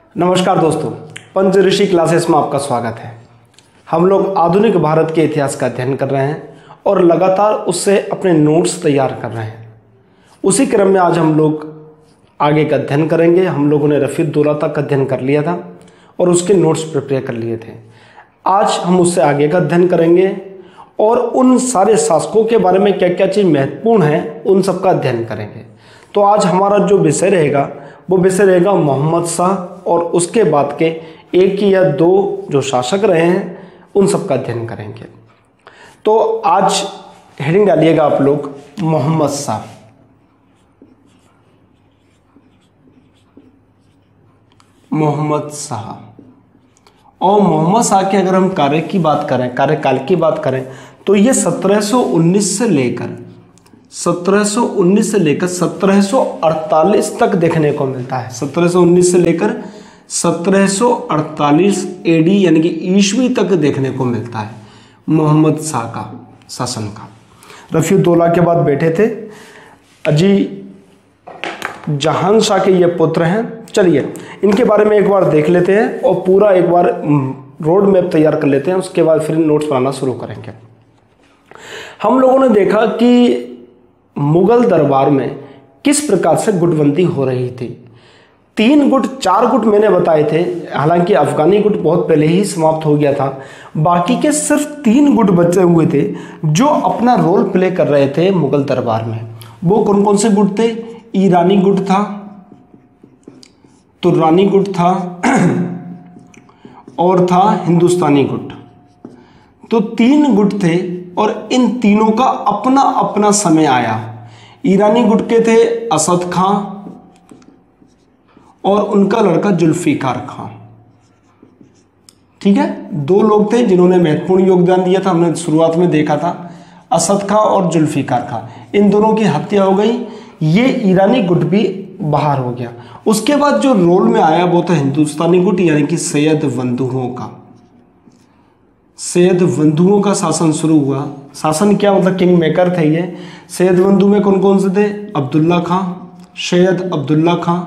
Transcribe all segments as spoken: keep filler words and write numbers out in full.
नमस्कार दोस्तों, पंच ऋषि क्लासेस में आपका स्वागत है। हम लोग आधुनिक भारत के इतिहास का अध्ययन कर रहे हैं और लगातार उससे अपने नोट्स तैयार कर रहे हैं। उसी क्रम में आज हम लोग आगे का अध्ययन करेंगे। हम लोगों ने रफीउद्दौला तक अध्ययन कर लिया था और उसके नोट्स प्रिपेयर कर लिए थे। आज हम उससे आगे का अध्ययन करेंगे और उन सारे शासकों के बारे में क्या क्या चीज़ महत्वपूर्ण है उन सब का अध्ययन करेंगे। तो आज हमारा जो विषय रहेगा वो विषय रहेगा मोहम्मद शाह और उसके बाद के एक या दो जो शासक रहे हैं उन सब का अध्ययन करेंगे। तो आज हेडिंग डालिएगा आप लोग मोहम्मद शाह। मोहम्मद शाह और मोहम्मद शाह के अगर हम कार्य की बात करें, कार्यकाल की बात करें तो ये सत्रह सौ उन्नीस से लेकर सत्रह सौ उन्नीस से लेकर सत्रह सौ अड़तालीस तक देखने को मिलता है। सत्रह सौ उन्नीस से लेकर सत्रह सौ अड़तालीस एडी यानी कि ईस्वी तक देखने को मिलता है मोहम्मद शाह का शासन का। रफीउद्दौला के बाद बैठे थे अजी जहान शाह के ये पुत्र हैं। चलिए इनके बारे में एक बार देख लेते हैं और पूरा एक बार रोड मैप तैयार कर लेते हैं, उसके बाद फिर नोट्स बनाना शुरू करेंगे। हम लोगों ने देखा कि मुगल दरबार में किस प्रकार से गुटबंदी हो रही थी। तीन गुट चार गुट मैंने बताए थे, हालांकि अफगानी गुट बहुत पहले ही समाप्त हो गया था। बाकी के सिर्फ तीन गुट बचे हुए थे जो अपना रोल प्ले कर रहे थे मुगल दरबार में। वो कौन कौन से गुट थे? ईरानी गुट था, तुर्रानी गुट था और था हिंदुस्तानी गुट। तो तीन गुट थे और इन तीनों का अपना अपना समय आया। ईरानी गुट के थे असद खां और उनका लड़का जुल्फिकार खां। ठीक है, दो लोग थे जिन्होंने महत्वपूर्ण योगदान दिया था। हमने शुरुआत में देखा था असद खां और जुल्फिकार खां, इन दोनों की हत्या हो गई। ये ईरानी गुट भी बाहर हो गया। उसके बाद जो रोल में आया वो था हिंदुस्तानी गुट यानी कि सैयद बंधुओं का। सैयद बंधुओं का शासन शुरू हुआ। शासन क्या मतलब, किंग मेकर थे ये। सैयद बंधु में कौन कौन से थे? अब्दुल्ला खां, सैयद अब्दुल्ला खां,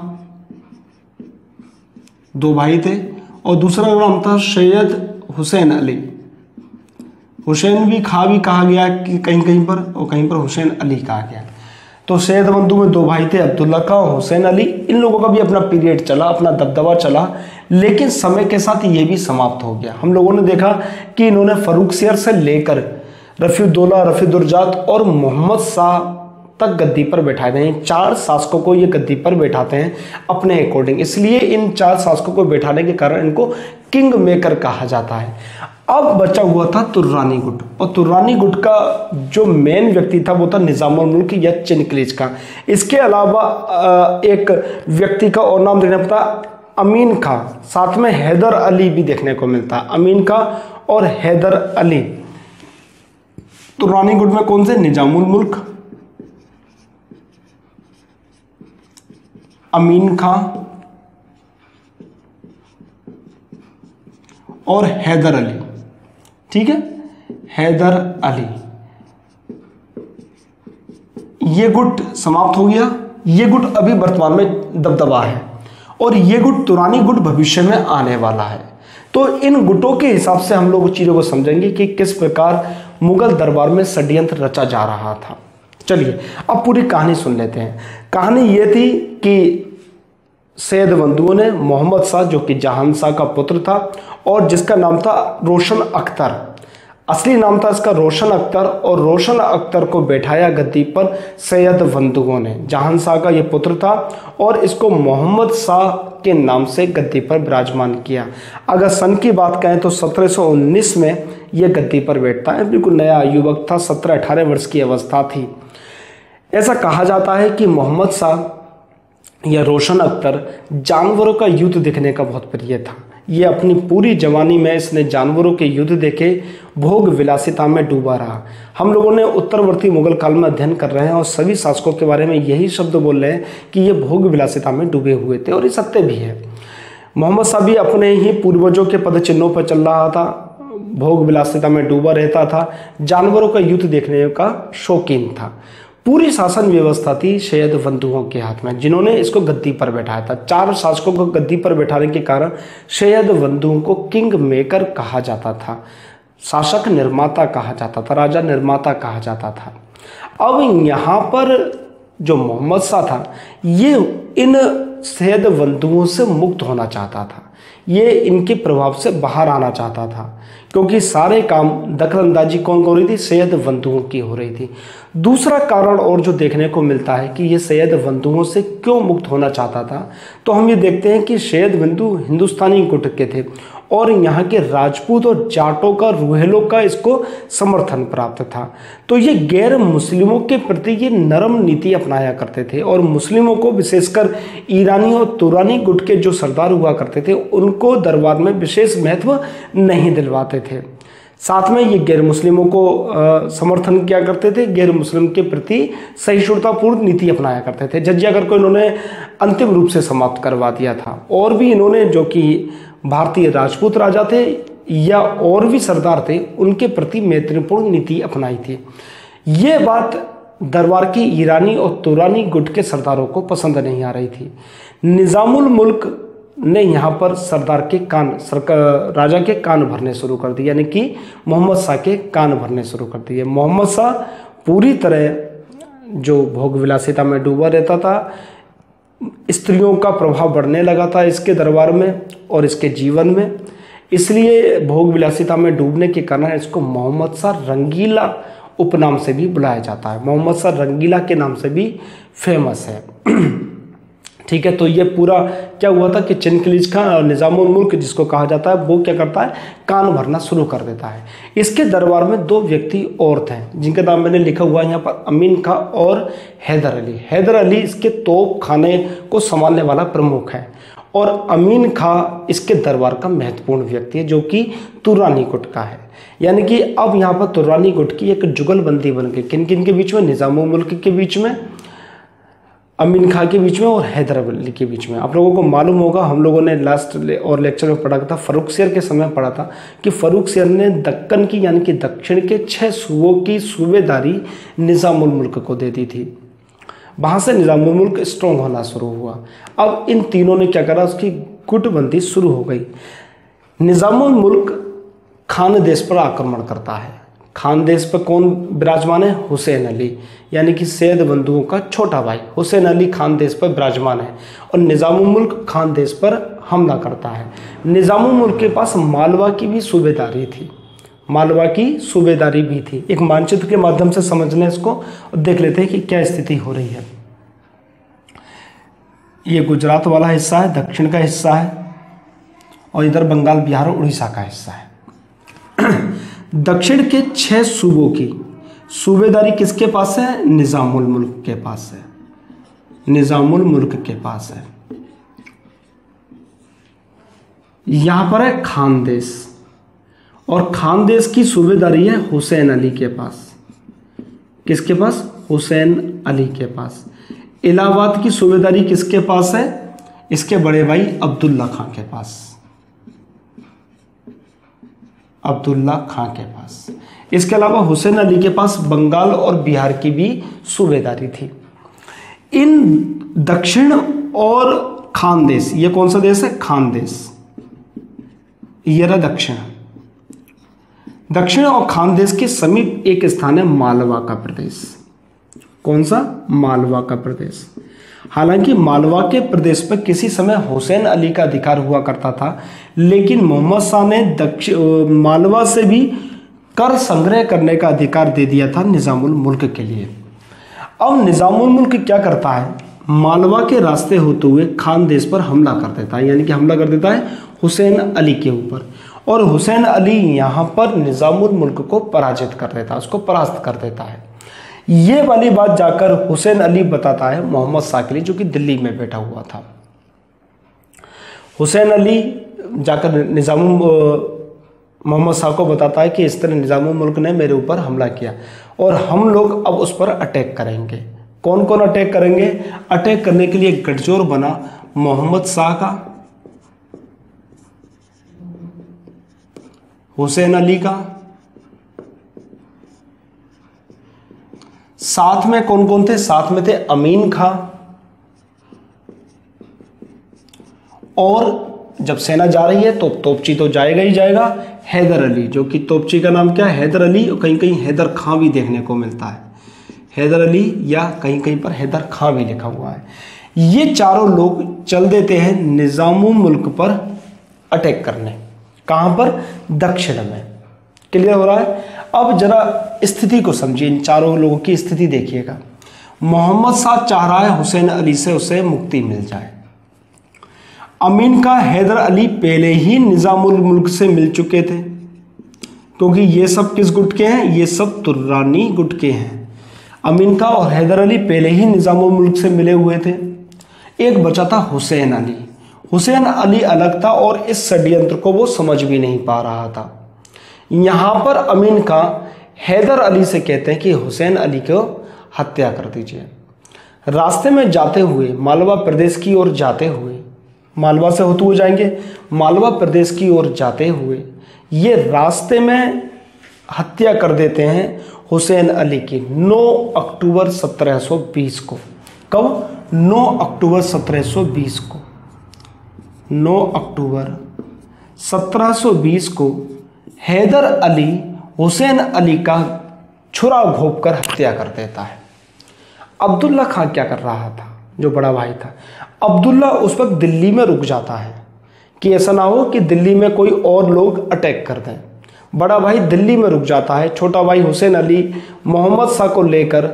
दो भाई थे, और दूसरा नाम था सैयद हुसैन अली। हुसैन भी खां भी कहा गया कि कहीं कहीं पर, और कहीं पर हुसैन अली कहा गया। तो सैयद बंधु में दो भाई थे, अब्दुल्ला खां और हुसैन अली। इन लोगों का भी अपना पीरियड चला, अपना दबदबा चला, लेकिन समय के साथ ये भी समाप्त हो गया। हम लोगों ने देखा कि इन्होंने फर्रुखसियर से लेकर रफीउद्दौला, रफीदुर्जात और मोहम्मद शाह तक गद्दी पर बैठाए गए। चार शासकों को ये गद्दी पर बैठाते हैं अपने अकॉर्डिंग, इसलिए इन चार शासकों को बैठाने के कारण इनको किंग मेकर कहा जाता है। अब बचा हुआ था तुर्रानी गुट, और तुर्रानी गुट का जो मेन व्यक्ति था वो था निजामुल मुल्क या चिनक्लिज का। इसके अलावा एक व्यक्ति का और नाम देखना पड़ता अमीन खां, साथ में हैदर अली भी देखने को मिलता है। अमीन खां और हैदर अली। तुर्रानी गुट में कौन से? निजामुल मुल्क, अमीन खां और हैदर अली। ठीक है, हैदर अली। ये गुट समाप्त हो गया। ये गुट अभी वर्तमान में दबदबा है और ये गुट तुरानी गुट भविष्य में आने वाला है। तो इन गुटों के हिसाब से हम लोग चीजों को समझेंगे कि किस प्रकार मुगल दरबार में षड्यंत्र रचा जा रहा था। चलिए अब पूरी कहानी सुन लेते हैं। कहानी ये थी कि सैयद बंधुओं ने मोहम्मद शाह, जो कि जहान शाह का पुत्र था और जिसका नाम था रोशन अख्तर, असली नाम था इसका रोशन अख्तर, और रोशन अख्तर को बैठाया गद्दी पर सैयद बंधुओं ने। जहान शाह का ये पुत्र था और इसको मोहम्मद शाह के नाम से गद्दी पर विराजमान किया। अगर सन की बात करें तो सत्रह सौ उन्नीस में यह गद्दी पर बैठता है। बिल्कुल नया युवक था, सत्रह अठारह वर्ष की अवस्था थी। ऐसा कहा जाता है कि मोहम्मद शाह या रोशन अख्तर जानवरों का युद्ध देखने का बहुत प्रिय था। ये अपनी पूरी जवानी में इसने जानवरों के युद्ध देखे, भोग विलासिता में डूबा रहा। हम लोगों ने उत्तरवर्ती मुगल काल में अध्ययन कर रहे हैं और सभी शासकों के बारे में यही शब्द बोल रहे हैं कि ये भोग विलासिता में डूबे हुए थे, और ये सत्य भी है। मोहम्मद शाह भी अपने ही पूर्वजों के पद चिन्हों पर चल रहा था, भोग विलासिता में डूबा रहता था, जानवरों का युद्ध देखने का शौकीन था। पूरी शासन व्यवस्था थी सैयद बंधुओं के हाथ में, जिन्होंने इसको गद्दी पर बैठाया था। चार शासकों को गद्दी पर बैठाने के कारण सैयद बंधुओं को किंग मेकर कहा जाता था, शासक निर्माता कहा जाता था, राजा निर्माता कहा जाता था। अब यहाँ पर जो मोहम्मद शाह था, ये इन सैयद बंधुओं से मुक्त होना चाहता था, ये इनके प्रभाव से बाहर आना चाहता था, क्योंकि सारे काम दखलंदाजी कौन हो रही थी, सैयद बंधुओं की हो रही थी। दूसरा कारण और जो देखने को मिलता है कि ये सैयद बंधुओं से क्यों मुक्त होना चाहता था, तो हम ये देखते हैं कि सैयद बंधु हिंदुस्तानी गुट के थे और यहाँ के राजपूत और जाटों का, रूहेलों का इसको समर्थन प्राप्त था। तो ये गैर मुस्लिमों के प्रति ये नरम नीति अपनाया करते थे और मुस्लिमों को, विशेषकर ईरानी और तुरानी गुट के जो सरदार हुआ करते थे, उनको दरबार में विशेष महत्व नहीं दिलवाते थे। साथ में ये गैर मुस्लिमों को आ, समर्थन किया करते थे, गैर मुस्लिम के प्रति सहिष्णुतापूर्ण नीति अपनाया करते थे। जजिया कर को इन्होंने अंतिम रूप से समाप्त करवा दिया था। और भी इन्होंने, जो कि भारतीय राजपूत राजा थे या और भी सरदार थे, उनके प्रति मैत्रीपूर्ण नीति अपनाई थी। ये बात दरबार की ईरानी और तुरानी गुट के सरदारों को पसंद नहीं आ रही थी। निजामुल मुल्क ने यहाँ पर सरदार के कान, सरकार राजा के कान भरने शुरू कर दिए, यानी कि मोहम्मद शाह के कान भरने शुरू कर दिए। मोहम्मद शाह पूरी तरह जो भोग विलासिता में डूबा रहता था, स्त्रियों का प्रभाव बढ़ने लगा था इसके दरबार में और इसके जीवन में, इसलिए भोग विलासिता में डूबने के कारण इसको मोहम्मद शाह रंगीला उपनाम से भी बुलाया जाता है। मोहम्मद शाह रंगीला के नाम से भी फेमस है। ठीक है, तो ये पूरा क्या हुआ था कि चिनखलीज खान और निजामुल मुल्क जिसको कहा जाता है, वो क्या करता है, कान भरना शुरू कर देता है। इसके दरबार में दो व्यक्ति और थे जिनका नाम मैंने लिखा हुआ है यहाँ पर, अमीन खां और हैदर अली। हैदर अली इसके तोप खाने को संभालने वाला प्रमुख है और अमीन खां इसके दरबार का महत्वपूर्ण व्यक्ति है, जो कि तुरानी गुट का है। यानी कि अब यहाँ पर तुरानी गुट की एक जुगलबंदी बन गई, किन किन के बीच में, निजामुल मुल्क के बीच में, अमीन खां के बीच में और हैदर अली के बीच में। आप लोगों को मालूम होगा, हम लोगों ने लास्ट और लेक्चर में पढ़ा था, फर्रुखसियर के समय पढ़ा था कि फर्रुखसियर ने दक्कन की, यानी कि दक्षिण के छह सूबों की सूबेदारी निजामुल मुल्क को दे दी थी। वहाँ से निजामुल मुल्क स्ट्रॉन्ग होना शुरू हुआ। अब इन तीनों ने क्या करा, उसकी गुटबंदी शुरू हो गई। निजामुल मुल्क खान देश पर आक्रमण करता है। खान देश पर कौन विराजमान है, हुसैन अली, यानी कि सैयद बंधुओं का छोटा भाई हुसैन अली खान देश पर विराजमान है और निजामुल मुल्क खान देश पर हमला करता है। निजामुल मुल्क के पास मालवा की भी सूबेदारी थी, मालवा की सूबेदारी भी थी। एक मानचित्र के माध्यम से समझ लें इसको और देख लेते हैं कि क्या स्थिति हो रही है। ये गुजरात वाला हिस्सा है, दक्षिण का हिस्सा है, और इधर बंगाल, बिहार और उड़ीसा का हिस्सा है। दक्षिण के छह सूबों की सूबेदारी किसके पास है, निजामुल मुल्क के पास है, निजामुल मुल्क के पास है। यहां पर है खान देश और खान देश की सूबेदारी है हुसैन अली के पास। किसके पास, हुसैन अली के पास। इलाहाबाद की सूबेदारी किसके पास है, इसके बड़े भाई अब्दुल्ला खां के पास, अब्दुल्ला खां के पास। इसके अलावा हुसैन अली के पास बंगाल और बिहार की भी सूबेदारी थी। इन दक्षिण और खान देश, ये कौन सा देश है, खान देश, ये रहा दक्षिण। दक्षिण और खान देश के समीप एक स्थान है मालवा का प्रदेश। कौन सा, मालवा का प्रदेश। हालांकि मालवा के प्रदेश पर किसी समय हुसैन अली का अधिकार हुआ करता था, लेकिन मोहम्मद शाह ने दक्षिण मालवा से भी कर संग्रह करने का अधिकार दे दिया था निजामुल मुल्क के लिए। अब निजामुल मुल्क क्या करता है, मालवा के रास्ते होते हुए खान देश पर हमला कर देता है, यानी कि हमला कर देता है हुसैन अली के ऊपर, और हुसैन अली यहाँ पर निजामुल मुल्क को पराजित कर देता है, उसको परास्त कर देता है। ये वाली बात जाकर हुसैन अली बताता है मोहम्मद शाह के लिए, जो कि दिल्ली में बैठा हुआ था। हुसैन अली जाकर निजामुल मोहम्मद शाह को बताता है कि इस तरह निजामुल मुल्क ने मेरे ऊपर हमला किया और हम लोग अब उस पर अटैक करेंगे। कौन कौन अटैक करेंगे, अटैक करने के लिए गठजोड़ बना मोहम्मद शाह का, हुसैन अली का, साथ में कौन कौन थे? साथ में थे अमीन खां, और जब सेना जा रही है तो तोपची तो जाएगा ही जाएगा, हैदर अली, जो कि तोपची का नाम क्या है? हैदर अली, और कहीं कहीं हैदर खां भी देखने को मिलता है, हैदर अली या कहीं कहीं पर हैदर खां भी लिखा हुआ है। ये चारों लोग चल देते हैं निजामुल मुल्क पर अटैक करने। कहां पर? दक्षिण में। क्लियर हो रहा है? अब जरा स्थिति को समझिए, इन चारों लोगों की स्थिति देखिएगा। मोहम्मद शाह चाह रहा है हुसैन अली से उसे मुक्ति मिल जाए। अमीन का हैदर अली पहले ही निजामुल मुल्क से मिल चुके थे, क्योंकि ये सब किस गुट के हैं? ये सब तुर्रानी गुट के हैं। अमीन का और हैदर अली पहले ही निजामुल मुल्क से मिले हुए थे। एक बचा था हुसैन अली। हुसैन अली अलग था और इस षड्यंत्र को वो समझ भी नहीं पा रहा था। यहाँ पर अमीन का हैदर अली से कहते हैं कि हुसैन अली को हत्या कर दीजिए। रास्ते में जाते हुए मालवा प्रदेश की ओर जाते हुए, मालवा से होते हुए जाएंगे, मालवा प्रदेश की ओर जाते हुए ये रास्ते में हत्या कर देते हैं हुसैन अली की नौ अक्टूबर सत्रह सौ बीस को। कब? नौ अक्टूबर सत्रह सौ बीस को। नौ अक्टूबर सत्रह सौ बीस को हैदर अली हुसैन अली का छुरा घोंपकर हत्या कर देता है। अब्दुल्ला खां क्या कर रहा था? जो बड़ा भाई था अब्दुल्ला, उस वक्त दिल्ली में रुक जाता है कि ऐसा ना हो कि दिल्ली में कोई और लोग अटैक कर दें। बड़ा भाई दिल्ली में रुक जाता है। छोटा भाई हुसैन अली मोहम्मद शाह को लेकर,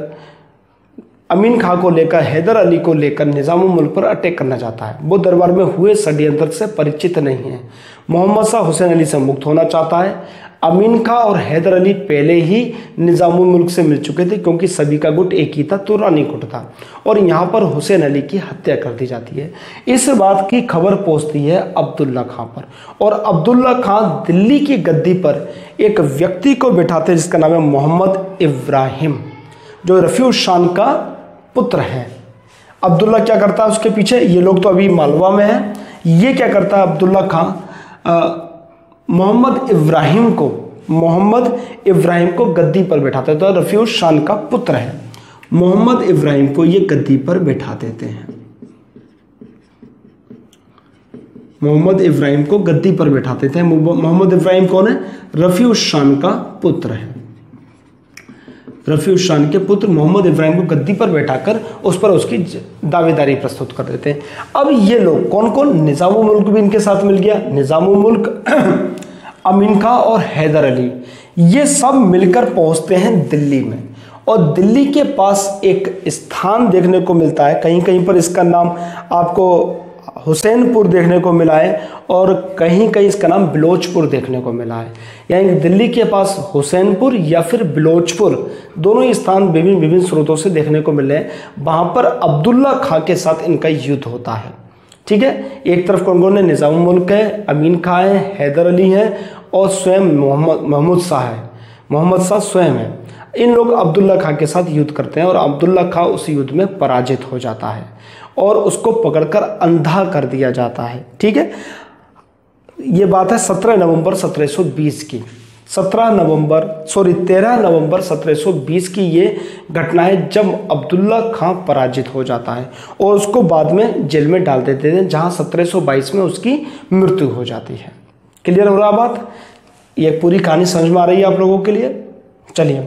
अमीन खां को लेकर, हैदर अली को लेकर निजामुल मुल्क पर अटैक करना चाहता है। वो दरबार में हुए षड्यंत्र से परिचित नहीं है। मोहम्मद शाह हुसैन अली से मुक्त होना चाहता है। अमीन खां और हैदर अली पहले ही निजामुल मुल्क से मिल चुके थे, क्योंकि सभी का गुट एक ही था, तुरानी गुट था। और यहाँ पर हुसैन अली की हत्या कर दी जाती है। इस बात की खबर पहुँचती है अब्दुल्ला खां पर, और अब्दुल्ला खां दिल्ली की गद्दी पर एक व्यक्ति को बिठाते हैं जिसका नाम है मोहम्मद इब्राहिम, जो रफ़ी शान का पुत्र है। अब्दुल्ला क्या करता है उसके पीछे? ये लोग तो अभी मालवा में हैं। ये क्या करता है अब्दुल्ला खां? मोहम्मद इब्राहिम को मोहम्मद इब्राहिम को गद्दी पर बैठाते हैं। तो रफ़ी शान का पुत्र है, मोहम्मद इब्राहिम को ये गद्दी पर बैठा देते हैं। मोहम्मद इब्राहिम को गद्दी पर बैठा देते हैं। मोहम्मद इब्राहिम कौन है? रफ़ी शान का पुत्र है। रफ़ी शान के पुत्र मोहम्मद इब्राहिम को गद्दी पर बैठाकर उस पर उसकी दावेदारी प्रस्तुत कर देते हैं। अब ये लोग कौन कौन? निजामुल मुल्क भी इनके साथ मिल गया। निजामुल मुल्क, अमीन खां और हैदर अली, ये सब मिलकर पहुंचते हैं दिल्ली में। और दिल्ली के पास एक स्थान देखने को मिलता है, कहीं कहीं पर इसका नाम आपको हुसैनपुर देखने को मिला है और कहीं कहीं इसका नाम बिलोचपुर देखने को मिला है। यानी दिल्ली के पास हुसैनपुर या फिर बिलोचपुर, दोनों ही स्थान विभिन्न विभिन्न स्रोतों से देखने को मिले हैं। वहाँ पर अब्दुल्ला खां के साथ इनका युद्ध होता है। ठीक है, एक तरफ कौन कौन है? निजामुल मुल्क है, अमीन खां है, हैदर अली है और स्वयं मोहम्मद महमूद शाह है, मोहम्मद शाह स्वयं है। इन लोग अब्दुल्ला खां के साथ युद्ध करते हैं और अब्दुल्ला खां उस युद्ध में पराजित हो जाता है और उसको पकड़कर अंधा कर दिया जाता है। ठीक है, ये बात है सत्रह नवंबर सत्रह सौ बीस की। सत्रह नवंबर सॉरी तेरह नवंबर सत्रह सौ बीस की ये घटना है, जब अब्दुल्ला खां पराजित हो जाता है और उसको बाद में जेल में डाल देते हैं, जहां सत्रह सौ बाईस में उसकी मृत्यु हो जाती है। क्लियर हो रहा बात? ये पूरी कहानी समझ में आ रही है आप लोगों के लिए? चलिए,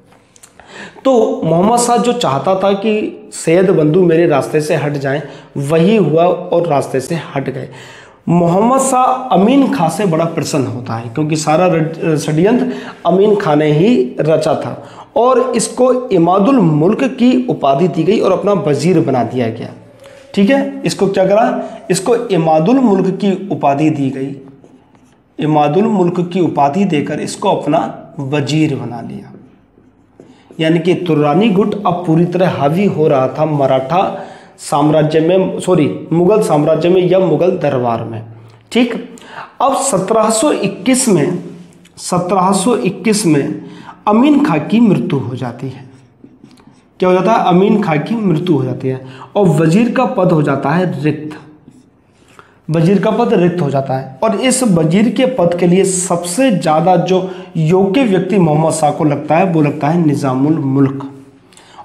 तो मोहम्मद शाह जो चाहता था कि सैयद बंधु मेरे रास्ते से हट जाएं, वही हुआ और रास्ते से हट गए। मोहम्मद शाह अमीन खां से बड़ा प्रसन्न होता है, क्योंकि सारा षड्यंत्र अमीन खां ने ही रचा था और इसको इमादुल मुल्क की उपाधि दी गई और अपना वजीर बना दिया गया। ठीक है, इसको क्या करा? इसको इमादुल मुल्क की उपाधि दी गई। इमादुल मुल्क की उपाधि देकर इसको अपना वजीर बना लिया। यानी कि तुर्रानी गुट अब पूरी तरह हावी हो रहा था मराठा साम्राज्य में, सॉरी मुगल साम्राज्य में या मुगल दरबार में। ठीक, अब सत्रह सौ इक्कीस में सत्रह सौ इक्कीस में अमीन खां की मृत्यु हो जाती है। क्या हो जाता है? अमीन खां की मृत्यु हो जाती है और वजीर का पद हो जाता है रिक्त। वजीर का पद रिक्त हो जाता है और इस वजीर के पद के लिए सबसे ज़्यादा जो योग्य व्यक्ति मोहम्मद शाह को लगता है वो लगता है निजामुल मुल्क।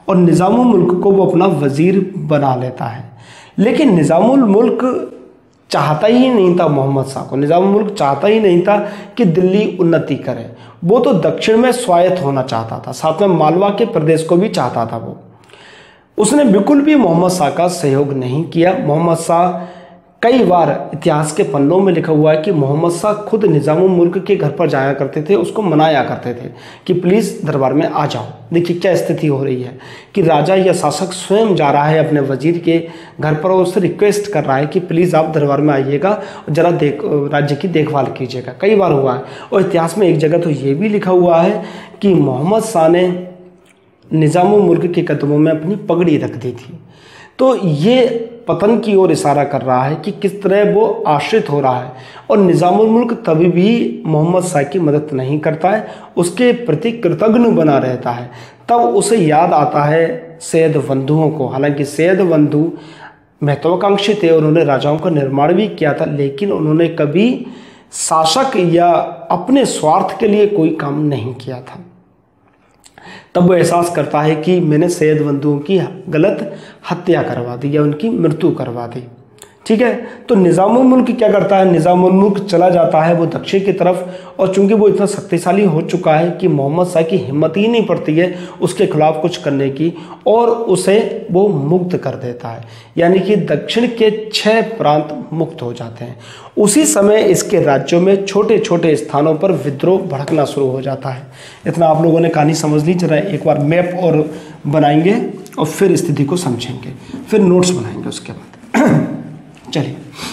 और निज़ामुल मुल्क को वो अपना वज़ीर बना लेता है। लेकिन निज़ामुल मुल्क चाहता ही नहीं था मोहम्मद शाह को, निज़ामुल मुल्क चाहता ही नहीं था कि दिल्ली उन्नति करे। वो तो दक्षिण में स्वायत्त होना चाहता था, साथ में मालवा के प्रदेश को भी चाहता था। वो उसने बिल्कुल भी मोहम्मद शाह का सहयोग नहीं किया। मोहम्मद शाह, कई बार इतिहास के पन्नों में लिखा हुआ है कि मोहम्मद शाह खुद निज़ामुल मुल्क के घर पर जाया करते थे, उसको मनाया करते थे कि प्लीज़ दरबार में आ जाओ। देखिए क्या स्थिति हो रही है कि राजा या शासक स्वयं जा रहा है अपने वजीर के घर पर और उससे रिक्वेस्ट कर रहा है कि प्लीज़ आप दरबार में आइएगा, जरा देख राज्य की देखभाल कीजिएगा। कई बार हुआ है। और इतिहास में एक जगह तो ये भी लिखा हुआ है कि मोहम्मद शाह ने निज़ामुल मुल्क के कदमों में अपनी पगड़ी रख दी थी। तो ये पतन की ओर इशारा कर रहा है कि किस तरह वो आश्रित हो रहा है। और निज़ामुल मुल्क तभी भी मोहम्मद शाह की मदद नहीं करता है, उसके प्रति कृतज्ञ बना रहता है। तब उसे याद आता है सैयद बंधुओं को। हालांकि सैयद बंधु महत्वाकांक्षी थे, उन्होंने राजाओं का निर्माण भी किया था, लेकिन उन्होंने कभी शासक या अपने स्वार्थ के लिए कोई काम नहीं किया था। तब वो एहसास करता है कि मैंने सैयद बंधुओं की गलत हत्या करवा दी या उनकी मृत्यु करवा दी। ठीक है, तो निज़ामुल मुल्क क्या करता है, निज़ामुल मुल्क चला जाता है वो दक्षिण की तरफ। और चूंकि वो इतना शक्तिशाली हो चुका है कि मोहम्मद शाह की हिम्मत ही नहीं पड़ती है उसके खिलाफ कुछ करने की, और उसे वो मुक्त कर देता है। यानी कि दक्षिण के छह प्रांत मुक्त हो जाते हैं। उसी समय इसके राज्यों में छोटे छोटे स्थानों पर विद्रोह भड़कना शुरू हो जाता है। इतना आप लोगों ने कहानी समझ ली। जरा एक बार मैप और बनाएंगे और फिर स्थिति को समझेंगे, फिर नोट्स बनाएंगे उसके बाद। चलिए,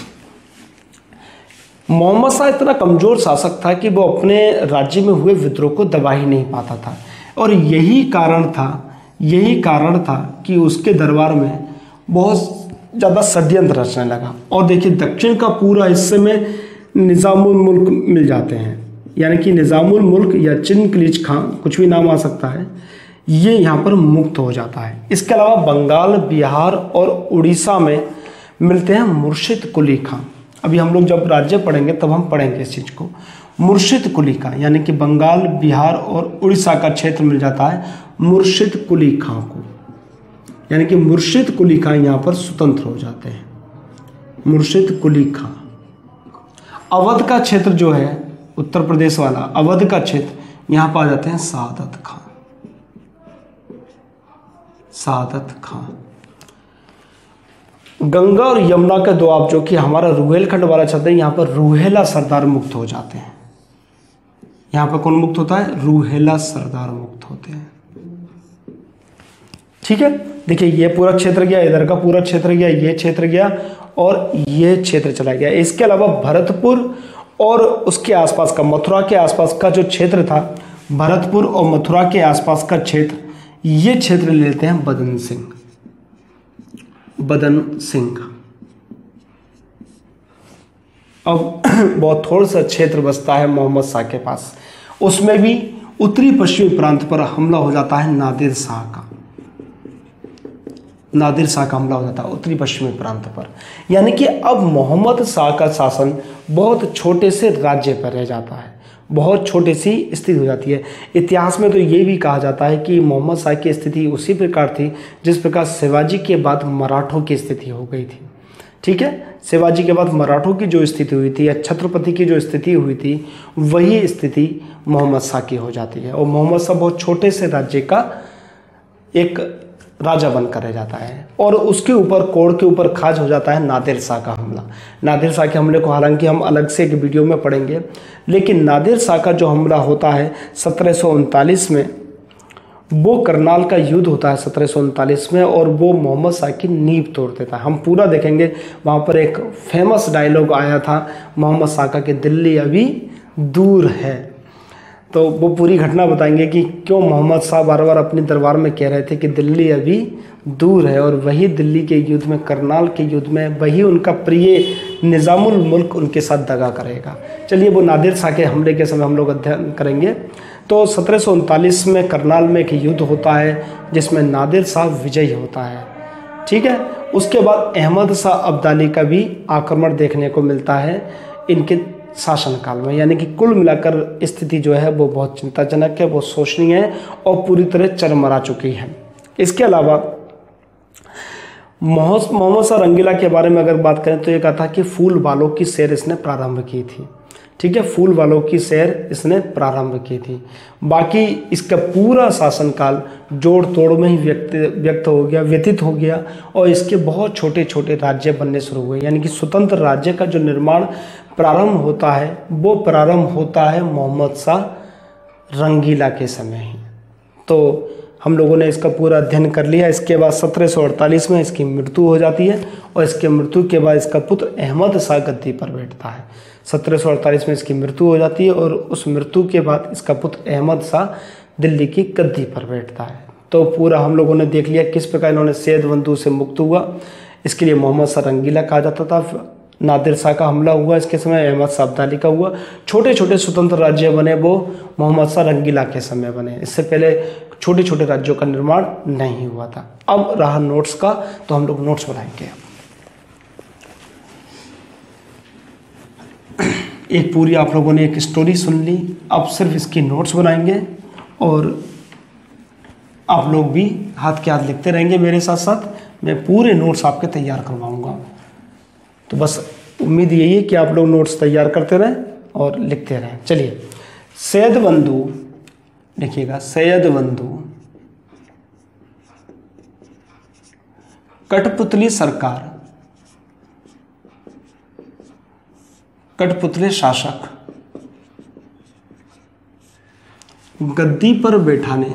मोहम्मद शाह इतना कमज़ोर शासक था कि वो अपने राज्य में हुए विद्रोह को दबा ही नहीं पाता था। और यही कारण था यही कारण था कि उसके दरबार में बहुत ज़्यादा षड्यंत्र रचने लगा। और देखिए, दक्षिण का पूरा हिस्से में निज़ामुल मुल्क मिल जाते हैं, यानी कि निज़ामुल मुल्क या चिनकिलीज खां, कुछ भी नाम आ सकता है, ये यहाँ पर मुक्त हो जाता है। इसके अलावा बंगाल, बिहार और उड़ीसा में मिलते हैं मुर्शिद कुली खां। अभी हम लोग जब राज्य पढ़ेंगे तब हम पढ़ेंगे इस चीज़ को। मुर्शिद कुली खां यानी कि बंगाल, बिहार और उड़ीसा का क्षेत्र मिल जाता है मुर्शिद कुली खां को, यानी कि मुर्शिद कुली खां यहाँ पर स्वतंत्र हो जाते हैं। मुर्शिद कुली खां। अवध का क्षेत्र जो है उत्तर प्रदेश वाला, अवध का क्षेत्र, यहाँ पर आ जाते हैं सादत खां। सादत खां। गंगा और यमुना के दोआब जो कि हमारा रुहेलखंड वाला क्षेत्र है, यहाँ पर रूहेला सरदार मुक्त हो जाते हैं। यहाँ पर कौन मुक्त होता है, रूहेला सरदार मुक्त होते हैं। ठीक है, देखिए ये पूरा क्षेत्र गया, इधर का पूरा क्षेत्र गया, ये क्षेत्र गया और ये क्षेत्र चला गया। इसके अलावा भरतपुर और उसके आसपास का, मथुरा के आसपास का जो क्षेत्र था, भरतपुर और मथुरा के आसपास का क्षेत्र, ये क्षेत्र लेते हैं बदन सिंह। बदन सिंह। अब बहुत थोड़ा सा क्षेत्र बचता है मोहम्मद शाह के पास, उसमें भी उत्तरी पश्चिमी प्रांत पर हमला हो जाता है नादिर शाह का। नादिर शाह का हमला हो जाता है उत्तरी पश्चिमी प्रांत पर। यानी कि अब मोहम्मद शाह का शासन बहुत छोटे से राज्य पर रह जाता है, बहुत छोटी सी स्थिति हो जाती है। इतिहास में तो ये भी कहा जाता है कि मोहम्मद शाह की स्थिति उसी प्रकार थी जिस प्रकार शिवाजी के बाद मराठों की स्थिति हो गई थी। ठीक है, शिवाजी के बाद मराठों की जो स्थिति हुई थी या छत्रपति की जो स्थिति हुई थी, वही स्थिति मोहम्मद शाह की हो जाती है। और मोहम्मद शाह बहुत छोटे से राज्य का एक राजा बनकर रह जाता है। और उसके ऊपर, कोड़ के ऊपर खाज हो जाता है नादिर शाह का हमला। नादिर शाह के हमले को हालांकि हम अलग से एक वीडियो में पढ़ेंगे, लेकिन नादिर शाह का जो हमला होता है सत्रह सौ उनतालीस में, वो करनाल का युद्ध होता है सत्रह सौ उनतालीस में, और वो मोहम्मद शाह की नींव तोड़ देता है। हम पूरा देखेंगे। वहाँ पर एक फेमस डायलॉग आया था मोहम्मद शाह का कि दिल्ली अभी दूर है। तो वो पूरी घटना बताएंगे कि क्यों मोहम्मद शाह बार बार अपने दरबार में कह रहे थे कि दिल्ली अभी दूर है, और वही दिल्ली के युद्ध में, करनाल के युद्ध में, वही उनका प्रिय निज़ामुल मुल्क उनके साथ दगा करेगा। चलिए, वो नादिर शाह के हमले के समय हम लोग अध्ययन करेंगे। तो सत्रह सौ उनतालीस में करनाल में एक युद्ध होता है जिसमें नादिर शाह विजयी होता है। ठीक है, उसके बाद अहमद शाह अब्दाली का भी आक्रमण देखने को मिलता है इनके शासनकाल में। यानी कि कुल मिलाकर स्थिति जो है वो बहुत चिंताजनक है, बहुत शोचनीय है और पूरी तरह चरमरा चुकी है। इसके अलावा मोहम्मद शाह रंगीला के बारे में अगर बात करें तो ये कहा था कि फूल वालों की सैर इसने प्रारंभ की थी। ठीक है, फूल वालों की सैर इसने प्रारंभ की थी। बाकी इसका पूरा शासनकाल जोड़ तोड़ में ही व्यक्त व्यक्त हो गया व्यतीत हो गया और इसके बहुत छोटे छोटे राज्य बनने शुरू हुए, यानी कि स्वतंत्र राज्य का जो निर्माण प्रारंभ होता है वो प्रारंभ होता है मोहम्मद शाह रंगीला के समय ही। तो हम लोगों ने इसका पूरा अध्ययन कर लिया। इसके बाद सत्रह सौ अड़तालीस में इसकी मृत्यु हो जाती है और इसके मृत्यु के बाद इसका पुत्र अहमद शाह गद्दी पर बैठता है। सत्रह सौ अड़तालीस में इसकी मृत्यु हो जाती है और उस मृत्यु के बाद इसका पुत्र अहमद शाह दिल्ली की गद्दी पर बैठता है। तो पूरा हम लोगों ने देख लिया किस प्रकार इन्होंने सैयद बंधु से मुक्त हुआ। इसके लिए मोहम्मद शाह रंगीला कहा जाता था। नादिर शाह का हमला हुआ इसके समय, अहमद शाह अब्दाली का हुआ। छोटे छोटे स्वतंत्र राज्य बने वो मोहम्मद शाह रंगीला के समय बने। इससे पहले छोटे छोटे राज्यों का निर्माण नहीं हुआ था। अब रहा नोट्स का, तो हम लोग नोट्स बनाएंगे। एक पूरी आप लोगों ने एक स्टोरी सुन ली, अब सिर्फ इसकी नोट्स बनाएंगे और आप लोग भी हाथ के हाथ लिखते रहेंगे मेरे साथ साथ। मैं पूरे नोट्स आपके तैयार करवाऊंगा। तो बस उम्मीद यही है कि आप लोग नोट्स तैयार करते रहें और लिखते रहें। चलिए, सैयद बंधु देखिएगा, सैयद बंधु कठपुतली सरकार, कठपुतली शासक गद्दी पर बैठाने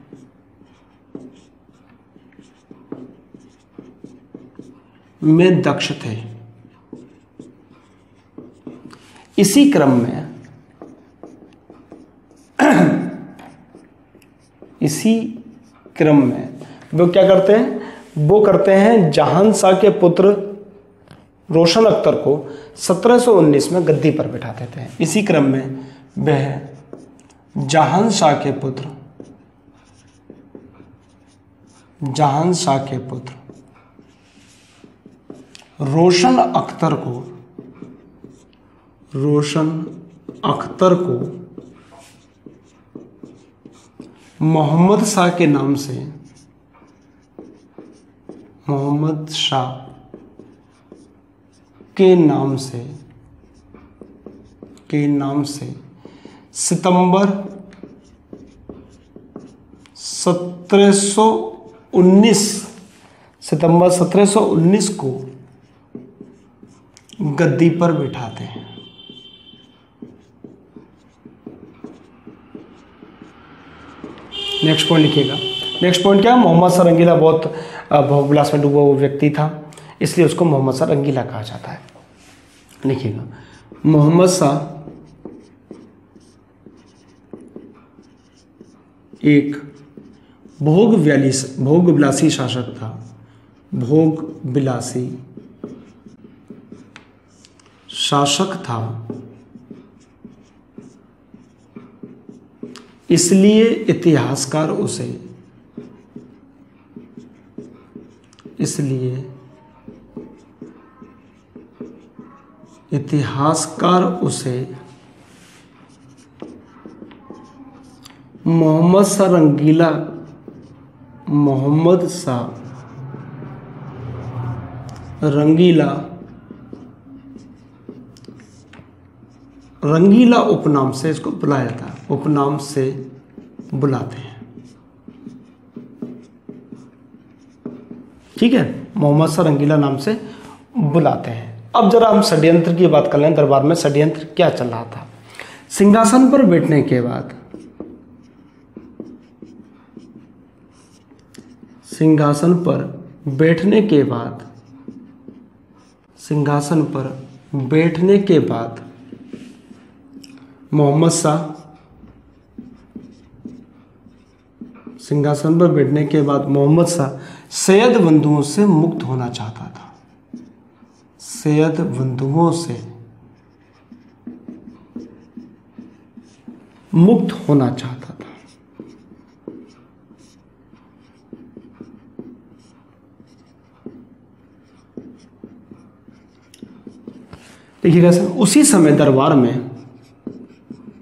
में दक्ष थे। इसी क्रम में इसी क्रम में वो क्या करते हैं, वो करते हैं जहान शाह के पुत्र रोशन अख्तर को सत्रह सौ उन्नीस में गद्दी पर बैठा देते हैं। इसी क्रम में वह जहान शाह के पुत्र जहान शाह के पुत्र रोशन अख्तर को रोशन अख्तर को मोहम्मद शाह के नाम से मोहम्मद शाह के नाम से के नाम से सितंबर सत्रह सौ उन्नीस सितंबर सत्रह सौ उन्नीस को गद्दी पर बिठाते हैं। नेक्स्ट पॉइंट लिखिएगा। नेक्स्ट पॉइंट क्या है, मोहम्मद शाह रंगीला बहुत भोगविलास में डूबा हुआ व्यक्ति था, इसलिए उसको मोहम्मद शाह रंगीला कहा जाता है। लिखिएगा, मोहम्मद शाह एक भोग विलासी भोग विलासी शासक था। भोग विलासी शासक था, इसलिए इतिहासकार उसे इसलिए इतिहासकार उसे मोहम्मद शाह रंगीला मोहम्मद शाह रंगीला रंगीला उपनाम से इसको बुलाया जाता है। उपनाम से बुलाते हैं। ठीक है, मोहम्मद शाह रंगीला नाम से बुलाते हैं। अब जरा हम षड्यंत्र की बात कर लें। दरबार में षड्यंत्र क्या चल रहा था। सिंहासन पर बैठने के बाद सिंहासन पर बैठने के बाद सिंहासन पर बैठने के बाद मोहम्मद शाह सिंहासन पर बैठने के बाद मोहम्मद शाह सैयद बंधुओं से मुक्त होना चाहता था। सैयद बंधुओं से मुक्त होना चाहता था। देखिएगा सर, उसी समय दरबार में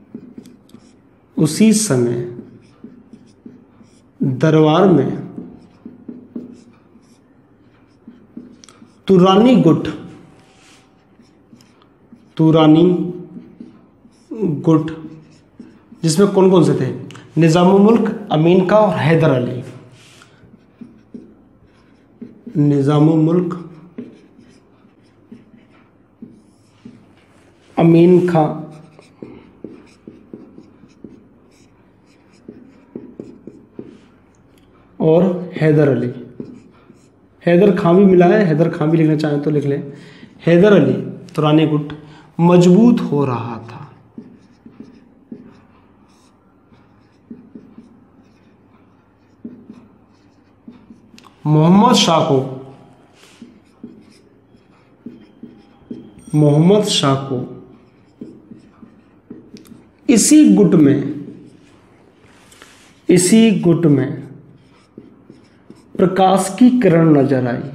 उसी समय दरबार में तुरानी गुट, तुरानी गुट जिसमें कौन कौन से थे? निजामुल मुल्क, अमीन खां और हैदर अली। निजामुल मुल्क, अमीन खां और हैदर अली। हैदर खां भी मिला है, हैदर खां भी लिखना चाहें तो लिख लें। हैदर अली तुरानी गुट मजबूत हो रहा था। मोहम्मद शाह को मोहम्मद शाह को इसी गुट में इसी गुट में प्रकाश की किरण नजर आई।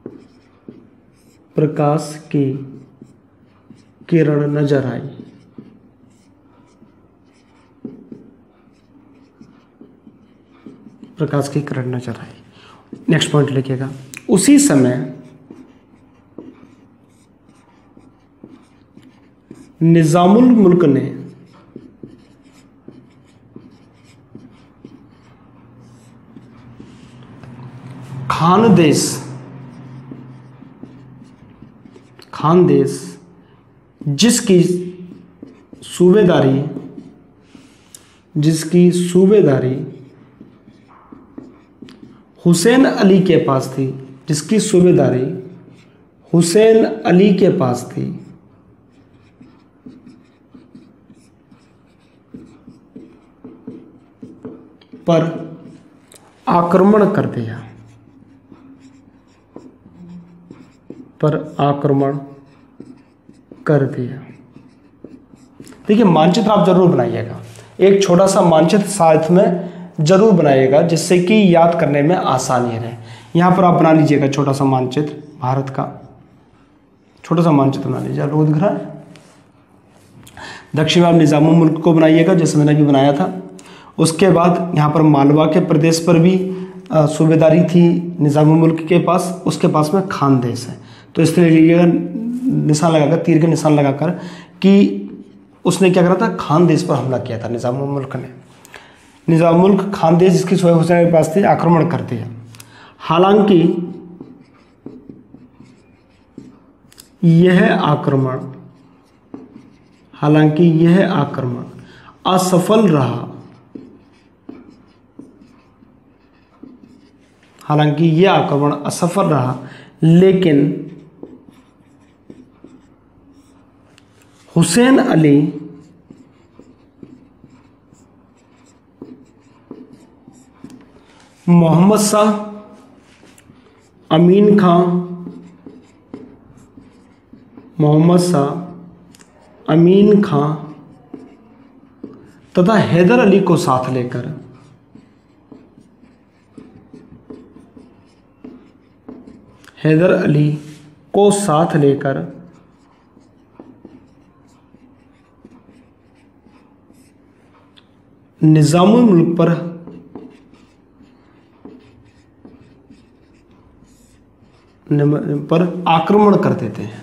प्रकाश की किरण नजर आई। प्रकाश की किरण नजर आई। नेक्स्ट पॉइंट लिखिएगा। उसी समय निजामुल मुल्क ने खानदेश खानदेश जिसकी सूबेदारी जिसकी सूबेदारी हुसैन अली के पास थी जिसकी सूबेदारी हुसैन अली के पास थी पर आक्रमण कर दिया पर आक्रमण कर दिया। देखिए, मानचित्र आप जरूर बनाइएगा। एक छोटा सा मानचित्र साथ में जरूर बनाइएगा जिससे कि याद करने में आसानी रहे। यहाँ पर आप बना लीजिएगा छोटा सा मानचित्र भारत का। छोटा सा मानचित्र बना लीजिए। आपको दिख रहा है? दक्षिण में आप निजामुल मुल्क को बनाइएगा जैसे मैंने अभी बनाया था। उसके बाद यहाँ पर मालवा के प्रदेश पर भी सूबेदारी थी निजामुल मुल्क के पास। उसके पास में खानदेश है। तो इस तरह लीजिएगा, निशान लगाकर, तीर के निशान लगाकर कि उसने क्या करा था, खानदेश पर हमला किया था निजामुल मुल्क ने। निजामुल मुल्क खानदेश जिसकी सोए हुसैन के पास थी, आक्रमण करते हैं। हालांकि यह आक्रमण हालांकि यह आक्रमण असफल रहा हालांकि यह आक्रमण असफल रहा लेकिन हुसैन अली मोहम्मद शाह, अमीन खां मोहम्मद शाह अमीन खां तथा हैदर अली को साथ लेकर हैदर अली को साथ लेकर निजामुल मुल्क पर पर आक्रमण कर देते हैं।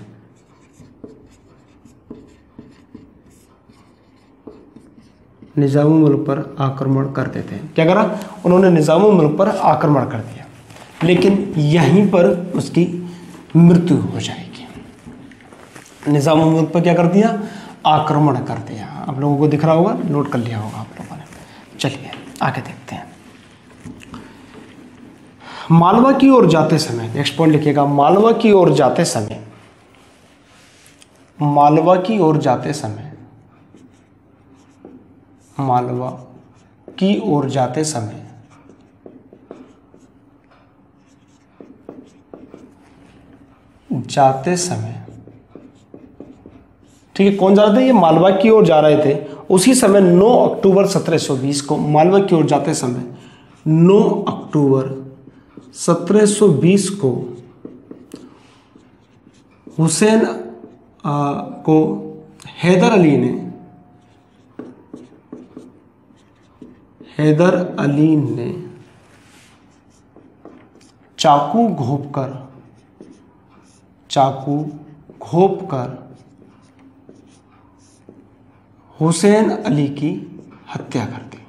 निजामुल मुल्क पर आक्रमण कर देते हैं। क्या करा उन्होंने? निजामुल मुल्क पर आक्रमण कर दिया, लेकिन यहीं पर उसकी मृत्यु हो जाएगी। निजामुल मुल्क पर क्या कर दिया? आक्रमण कर दिया। आप लोगों को दिख रहा होगा, नोट कर लिया होगा आप लोगों ने। चलिए आगे देखते हैं। मालवा की ओर जाते समय, नेक्स्ट पॉइंट लिखिएगा। मालवा की ओर जाते समय मालवा की ओर जाते समय मालवा की ओर जाते समय जाते समय ठीक है, कौन जा रहे थे? ये मालवा की ओर जा रहे थे। उसी समय नौ अक्टूबर सत्रह सौ बीस को मालवा की ओर जाते समय नौ अक्टूबर सत्रह सौ बीस को हुसैन को हैदर अली ने हैदर अली ने चाकू घोंपकर चाकू घोंप कर हुसैन अली की हत्या कर दी।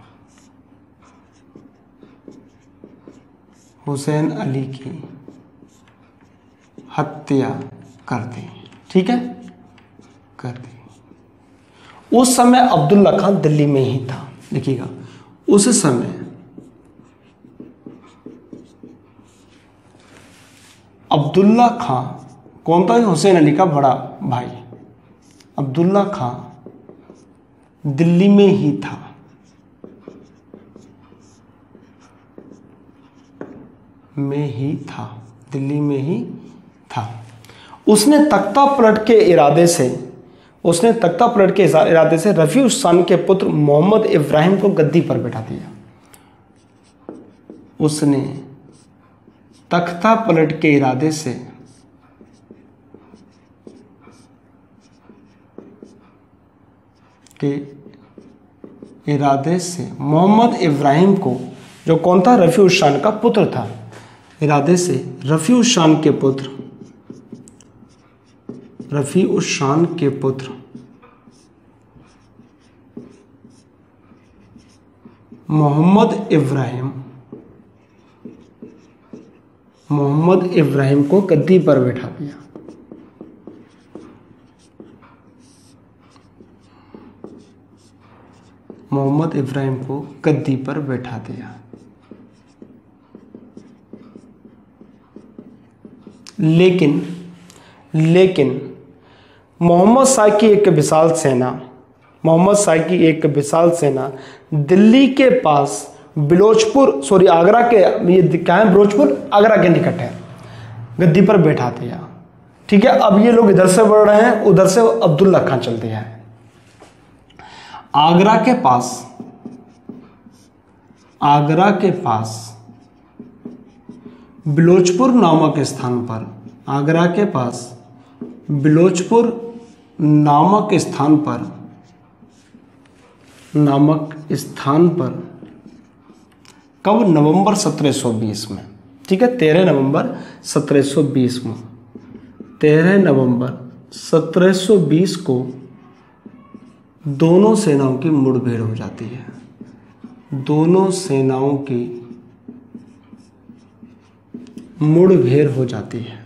हुसैन अली की हत्या कर दी। ठीक है, कर दी। उस समय अब्दुल्ला खान दिल्ली में ही था। देखिएगा, उस समय अब्दुल्ला खां कौन था? हुसैन अली का बड़ा भाई। अब्दुल्ला खां दिल्ली में ही था। में ही था दिल्ली में ही था। उसने तख्ता पलट के इरादे से उसने तख्ता पलट के इरादे से रफी उस खान के पुत्र मोहम्मद इब्राहिम को गद्दी पर बैठा दिया। उसने तख्ता पलट के इरादे से के इरादे से मोहम्मद इब्राहिम को, जो कौन था? रफी उस खान का पुत्र था, इरादे से रफी उस खान के पुत्र रफी उस खान के पुत्र मोहम्मद इब्राहिम मोहम्मद इब्राहिम को गद्दी पर बैठा दिया। मोहम्मद इब्राहिम को गद्दी पर बैठा दिया। लेकिन लेकिन मोहम्मद शाह की एक विशाल सेना मोहम्मद शाह की एक विशाल सेना दिल्ली के पास बिलोचपुर सॉरी आगरा के, ये क्या है? बिलोचपुर आगरा के निकट है, गद्दी पर बैठा दिया। ठीक है, अब ये लोग इधर से बढ़ रहे हैं, उधर से अब्दुल्ला खान चल दिया है। आगरा के पास आगरा के पास बिलोचपुर नामक स्थान पर आगरा के पास बिलोचपुर नामक स्थान पर नामक स्थान पर कब? नवंबर सत्रह सौ बीस में। ठीक है, तेरह नवंबर सत्रह सौ बीस में तेरह नवंबर सत्रह सौ बीस को दोनों सेनाओं की मुठभेड़ हो जाती है। दोनों सेनाओं की मुठभेड़ हो जाती है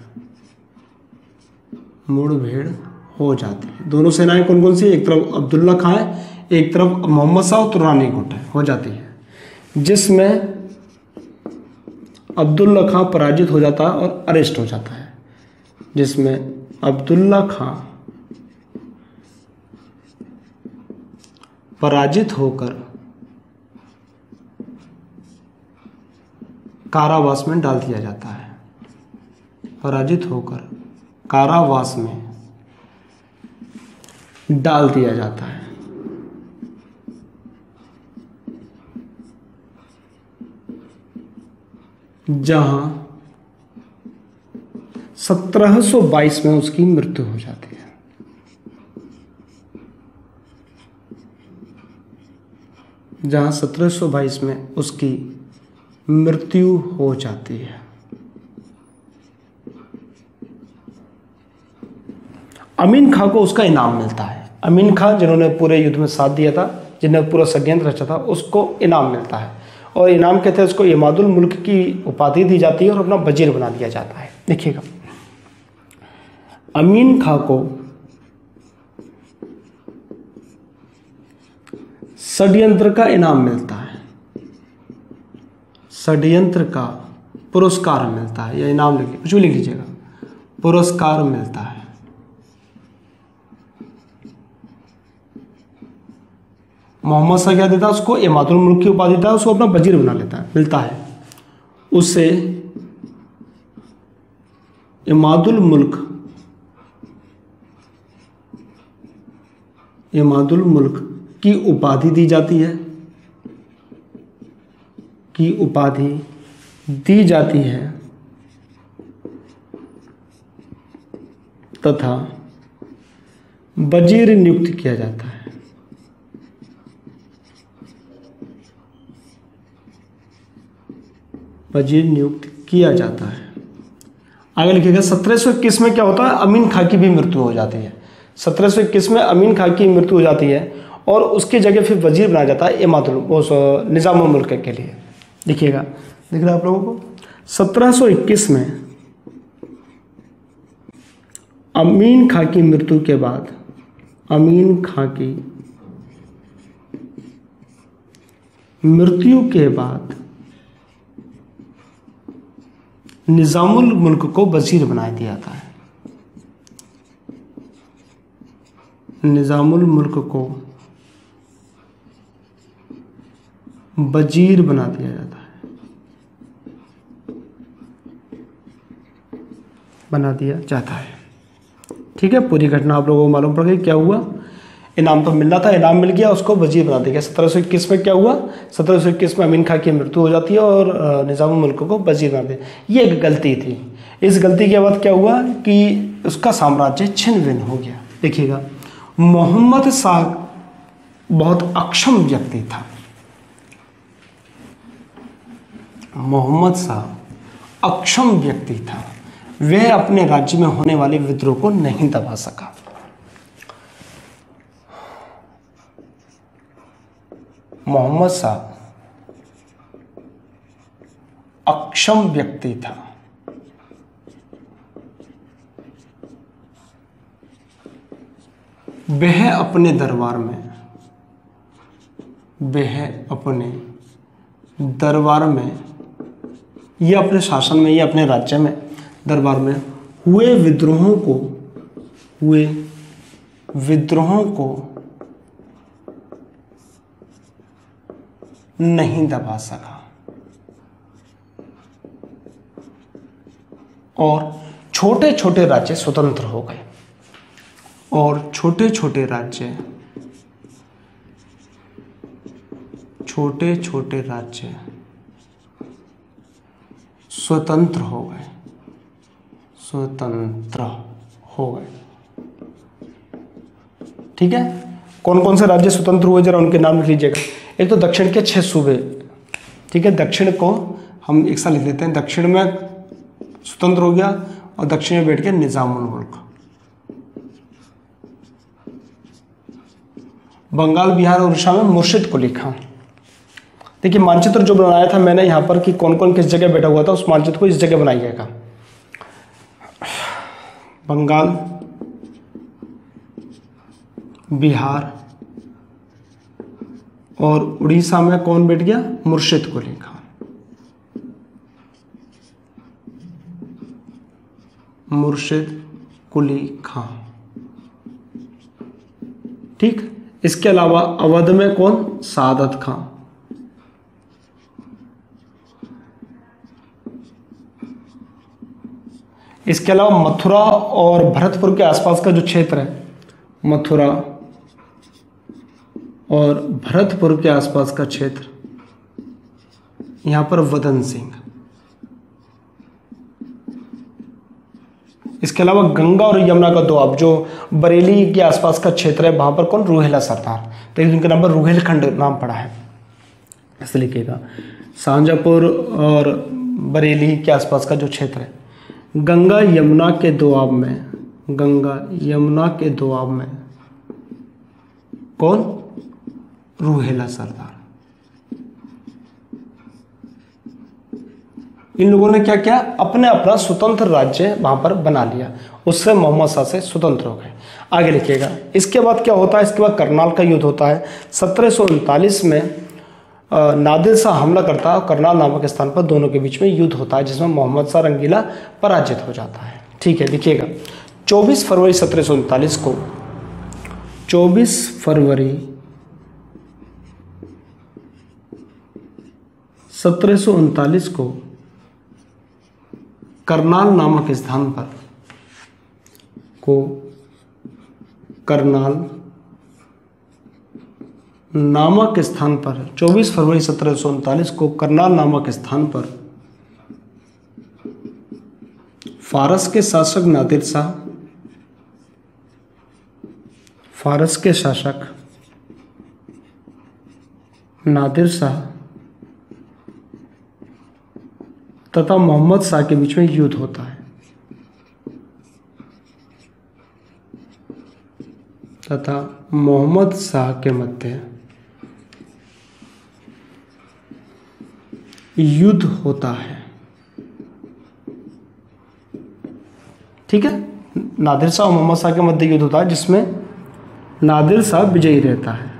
मुठभेड़ हो जाती है दोनों सेनाएं कौन कौन सी? एक तरफ अब्दुल्ला खां है, एक तरफ मोहम्मद शाह और तुरानी गुट है, हो जाती है, जिसमें अब्दुल्ला खां पराजित हो जाता है और अरेस्ट हो जाता है। जिसमें अब्दुल्ला खां पराजित होकर कारावास में डाल दिया जाता है। पराजित होकर कारावास में डाल दिया जाता है। जहां सत्रह सौ बाईस में उसकी मृत्यु हो जाती है। जहां सत्रह सौ बाईस में उसकी मृत्यु हो जाती है। अमीन खां को उसका इनाम मिलता है। अमीन खां जिन्होंने पूरे युद्ध में साथ दिया था, जिन्हें पूरा षड्यंत्र रचा था, उसको इनाम मिलता है और इनाम के तहत उसको इमादुल मुल्क की उपाधि दी जाती है और अपना वजीर बना दिया जाता है। देखिएगा, अमीन खां को षड्यंत्र का इनाम मिलता है, षड्यंत्र का पुरस्कार मिलता है, या इनाम लिखिए, कुछ भी लिख लीजिएगा, पुरस्कार मिलता है। मोहम्मद शाह क्या देता है उसको? इमादुल मुल्क की उपाधि देता है, उसको अपना वजीर बना लेता है, मिलता है उससे इमादुल मुल्क इमादुल मुल्क की उपाधि दी जाती है की उपाधि दी जाती है तथा वजीर नियुक्त किया जाता है। वजीर नियुक्त किया जाता है। आगे लिखिएगा सत्रह सौ इक्कीस में क्या होता है, अमीन खां की भी मृत्यु हो जाती है। सत्रह सौ इक्कीस में अमीन खां की मृत्यु हो जाती है और उसकी जगह फिर वजीर बनाया जाता है इमादुल उस निज़ामुल मुल्क के लिए। लिखिएगा, दिख रहा है आप लोगों को, सत्रह सौ इक्कीस में अमीन खां की मृत्यु के बाद, अमीन खां की मृत्यु के बाद निज़ामुल मुल्क को वजीर बना दिया जाता है। निज़ामुल मुल्क को वजीर बना दिया जाता है, बना दिया जाता है। ठीक है, पूरी घटना आप लोगों को मालूम पड़ गई क्या हुआ। इनाम तो मिलना था, इनाम मिल गया, उसको वजीर बना दिया गया। सत्रह सौ इक्कीस में क्या हुआ, सत्रह सौ इक्कीस में अमीन खां की मृत्यु हो जाती है और निज़ामुल मुल्क को वजीर बना दिया। ये एक गलती थी। इस गलती के बाद क्या हुआ कि उसका साम्राज्य छिन्न भिन्न हो गया। देखिएगा, मोहम्मद शाह बहुत अक्षम व्यक्ति था। मोहम्मद शाह अक्षम व्यक्ति था, वह अपने राज्य में होने वाले विद्रोह को नहीं दबा सका। मोहम्मद शाह अक्षम व्यक्ति था, वह अपने दरबार में वह अपने दरबार में या अपने शासन में या अपने राज्य में दरबार में हुए विद्रोहों को हुए विद्रोहों को नहीं दबा सका और छोटे छोटे राज्य स्वतंत्र हो गए और छोटे छोटे राज्य छोटे छोटे राज्य स्वतंत्र हो गए स्वतंत्र हो गए ठीक है। कौन कौन से राज्य स्वतंत्र हुए जरा उनके नाम लिख लीजिएगा। एक तो दक्षिण के छह सूबे, ठीक है, दक्षिण को हम एक साथ लिख लेते हैं। दक्षिण में स्वतंत्र हो गया और दक्षिण में बैठ गया निजामुल मुल्क। बंगाल, बिहार और उड़ीसा में मुर्शिद कुली खां। देखिए मानचित्र जो बनाया था मैंने यहाँ पर कि कौन कौन किस जगह बैठा हुआ था, उस मानचित्र को इस जगह बनाइएगा। बंगाल, बिहार और उड़ीसा में कौन बैठ गया, मुर्शिद कुली खां। मुर्शिद कुली खां, ठीक। इसके अलावा अवध में कौन, सादत खां। इसके अलावा मथुरा और भरतपुर के आसपास का जो क्षेत्र है, मथुरा और भरतपुर के आसपास का क्षेत्र, यहां पर वदन सिंह। इसके अलावा गंगा और यमुना का दोआब जो बरेली के आसपास का क्षेत्र है, वहां पर कौन, रूहेला सरदार। तो उनका नाम पर रूहेलखंड नाम पड़ा है, ऐसे लिखिएगा। शाहजहाँपुर और बरेली के आसपास का जो क्षेत्र है, गंगा यमुना के दोआब में, गंगा यमुना के दोआब में कौन, रूहेला सरदार। इन लोगों ने क्या किया, अपने अपना स्वतंत्र राज्य वहां पर बना लिया, उससे मोहम्मद शाह से स्वतंत्र हो गए। आगे लिखिएगा। इसके बाद क्या होता है, इसके बाद करनाल का युद्ध होता है। सत्रह सौ उनतालीस में नादिर शाह हमला करता है और करनाल नामक स्थान पर दोनों के बीच में युद्ध होता है, जिसमें मोहम्मद शाह रंगीला पराजित हो जाता है। ठीक है, लिखिएगा। चौबीस फरवरी सत्रह सौ उनतालीस को चौबीस फरवरी सत्रह सौ उनतालीस को करनाल नामक स्थान पर को करनाल नामक स्थान पर चौबीस फरवरी सत्रह सौ उनतालीस को करनाल नामक स्थान पर फारस के शासक नादिर शाह फारस के शासक नादिर शाह तथा मोहम्मद शाह के बीच में युद्ध होता है। तथा मोहम्मद शाह के मध्य युद्ध होता है। ठीक है, नादिर शाह और मोहम्मद शाह के मध्य युद्ध होता है जिसमें नादिर शाह विजयी रहता है।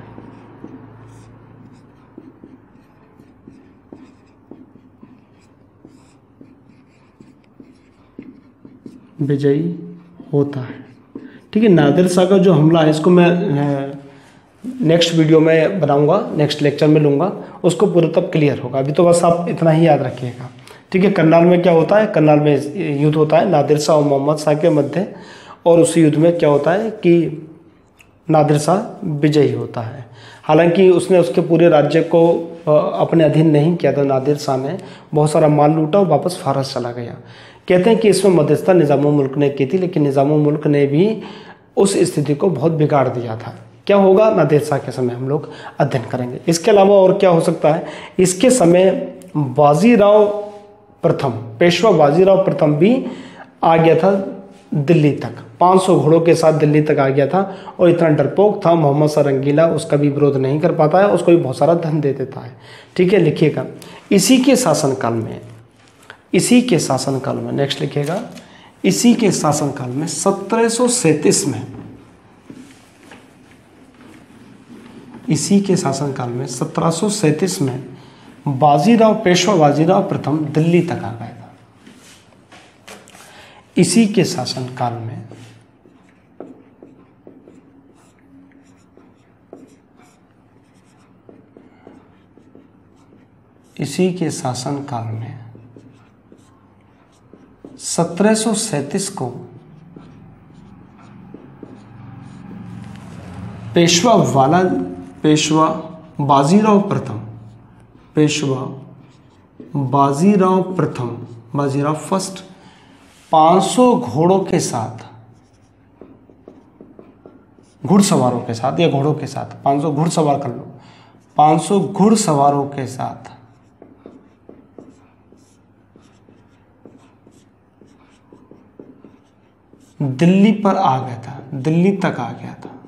विजयी होता है। ठीक है, नादिर शाह का जो हमला है इसको मैं नेक्स्ट वीडियो में बनाऊंगा, नेक्स्ट लेक्चर में लूँगा, उसको पूरा तब क्लियर होगा। अभी तो बस आप इतना ही याद रखिएगा। ठीक है, करनाल में क्या होता है, करनाल में युद्ध होता है नादिर शाह और मोहम्मद शाह के मध्य, और उस युद्ध में क्या होता है कि नादिर शाह विजयी होता है। हालांकि उसने उसके पूरे राज्य को अपने अधीन नहीं किया था, नादिर शाह ने बहुत सारा माल लूटा और वापस फारस चला गया। कहते हैं कि इसमें मध्यस्थता निज़ामुल मुल्क ने की थी, लेकिन निज़ामुल मुल्क ने भी उस स्थिति को बहुत बिगाड़ दिया था। क्या होगा नादिर शाह के समय हम लोग अध्ययन करेंगे। इसके अलावा और क्या हो सकता है, इसके समय बाजीराव प्रथम, पेशवा बाजीराव प्रथम भी आ गया था दिल्ली तक, पाँच सौ घोड़ों के साथ दिल्ली तक आ गया था, और इतना डरपोक था मोहम्मद शाह रंगीला, उसका भी विरोध नहीं कर पाता है, उसको भी बहुत सारा धन दे देता है। ठीक है, लिखिएगा इसी के शासनकाल में, इसी के शासनकाल में नेक्स्ट लिखिएगा, इसी के शासनकाल में सत्रह सौ सैंतीस में, इसी के शासनकाल में सत्रह सौ सैंतीस में बाजीराव, पेशवा बाजीराव प्रथम दिल्ली तक आ गया था। इसी के शासनकाल में इसी के शासनकाल में सत्रह सौ सैंतीस को पेशवा वाला पेशवा बाजीराव प्रथम, पेशवा बाजीराव प्रथम, बाजीराव फर्स्ट पाँच सौ घोड़ों के साथ, घुड़सवारों के साथ या घोड़ों के साथ, पाँच सौ घुड़सवार कर लो, पाँच सौ घुड़सवारों के साथ दिल्ली पर आ गया था, दिल्ली तक आ गया था।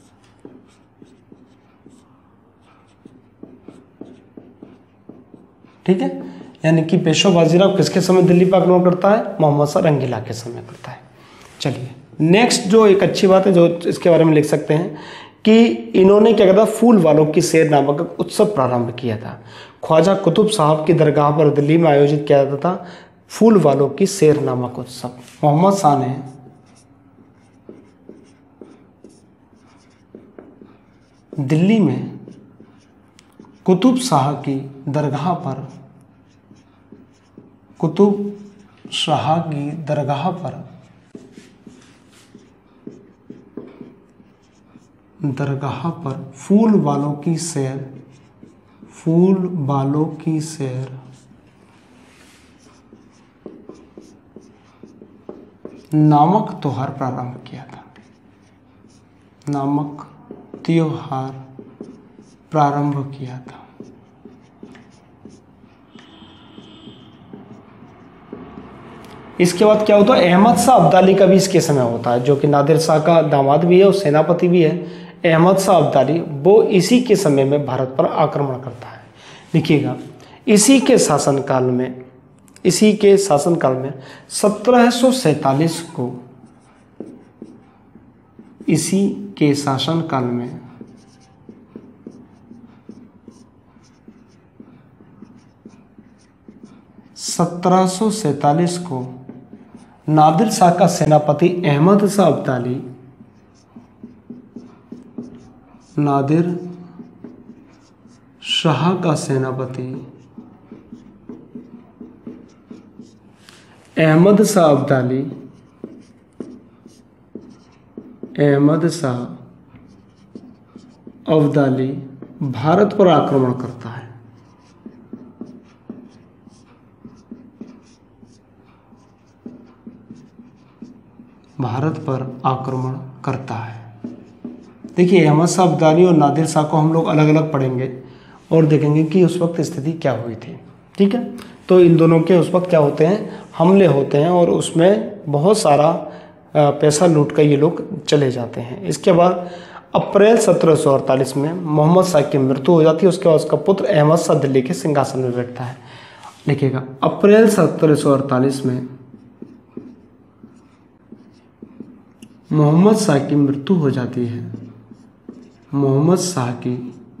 ठीक है, यानी कि पेशवा बाजीराव किसके समय दिल्ली पर आक्रमण करता है, मोहम्मद शाह रंगीला के समय करता है। चलिए नेक्स्ट जो एक अच्छी बात है जो इसके बारे में लिख सकते हैं कि इन्होंने क्या किया था, फूल वालों की सैर नामक उत्सव प्रारंभ किया था। ख्वाजा कुतुब साहब की दरगाह पर दिल्ली में आयोजित किया जाता था फूल वालों की सैर नामक उत्सव। मोहम्मद शाह ने दिल्ली में कुतुब शाह की दरगाह पर, कुतुब शाह की दरगाह पर दरगाह पर फूल वालों की सैर, फूल वालों की सैर नामक त्योहार प्रारंभ किया था, नामक त्योहार प्रारंभ किया था। इसके बाद क्या होता है, अहमद शाह अब्दाली का भी इसके समय होता है, जो कि नादिर शाह का दामाद भी है और सेनापति भी है। अहमद शाह अब्दाली वो इसी के समय में भारत पर आक्रमण करता है। लिखिएगा इसी के शासनकाल में, इसी के शासनकाल में सत्रह सौ सैंतालीस को, इसी के शासनकाल में सत्रह सौ सैंतालीस को नादिर शाह का सेनापति अहमद शाह अब्दाली, नादिर शाह का सेनापति अहमद शाह अब्दाली, अहमद शाह अब्दाली भारत पर आक्रमण करता है। भारत पर आक्रमण करता है। देखिए अहमद शाह अब्दाली और नादिर शाह को हम लोग अलग अलग पढ़ेंगे और देखेंगे कि उस वक्त स्थिति क्या हुई थी। ठीक है, तो इन दोनों के उस वक्त क्या होते हैं, हमले होते हैं और उसमें बहुत सारा पैसा लूट कर ये लोग चले जाते हैं। इसके बाद अप्रैल सत्रह सौ अड़तालीस में मोहम्मद शाह की मृत्यु हो जाती है। उसके बाद उसका पुत्र अहमद शाह दिल्ली के सिंहासन में बैठता है। लिखिएगा, अप्रैल सत्रह सौ अड़तालीस में मोहम्मद शाह की मृत्यु हो जाती है। मोहम्मद शाह की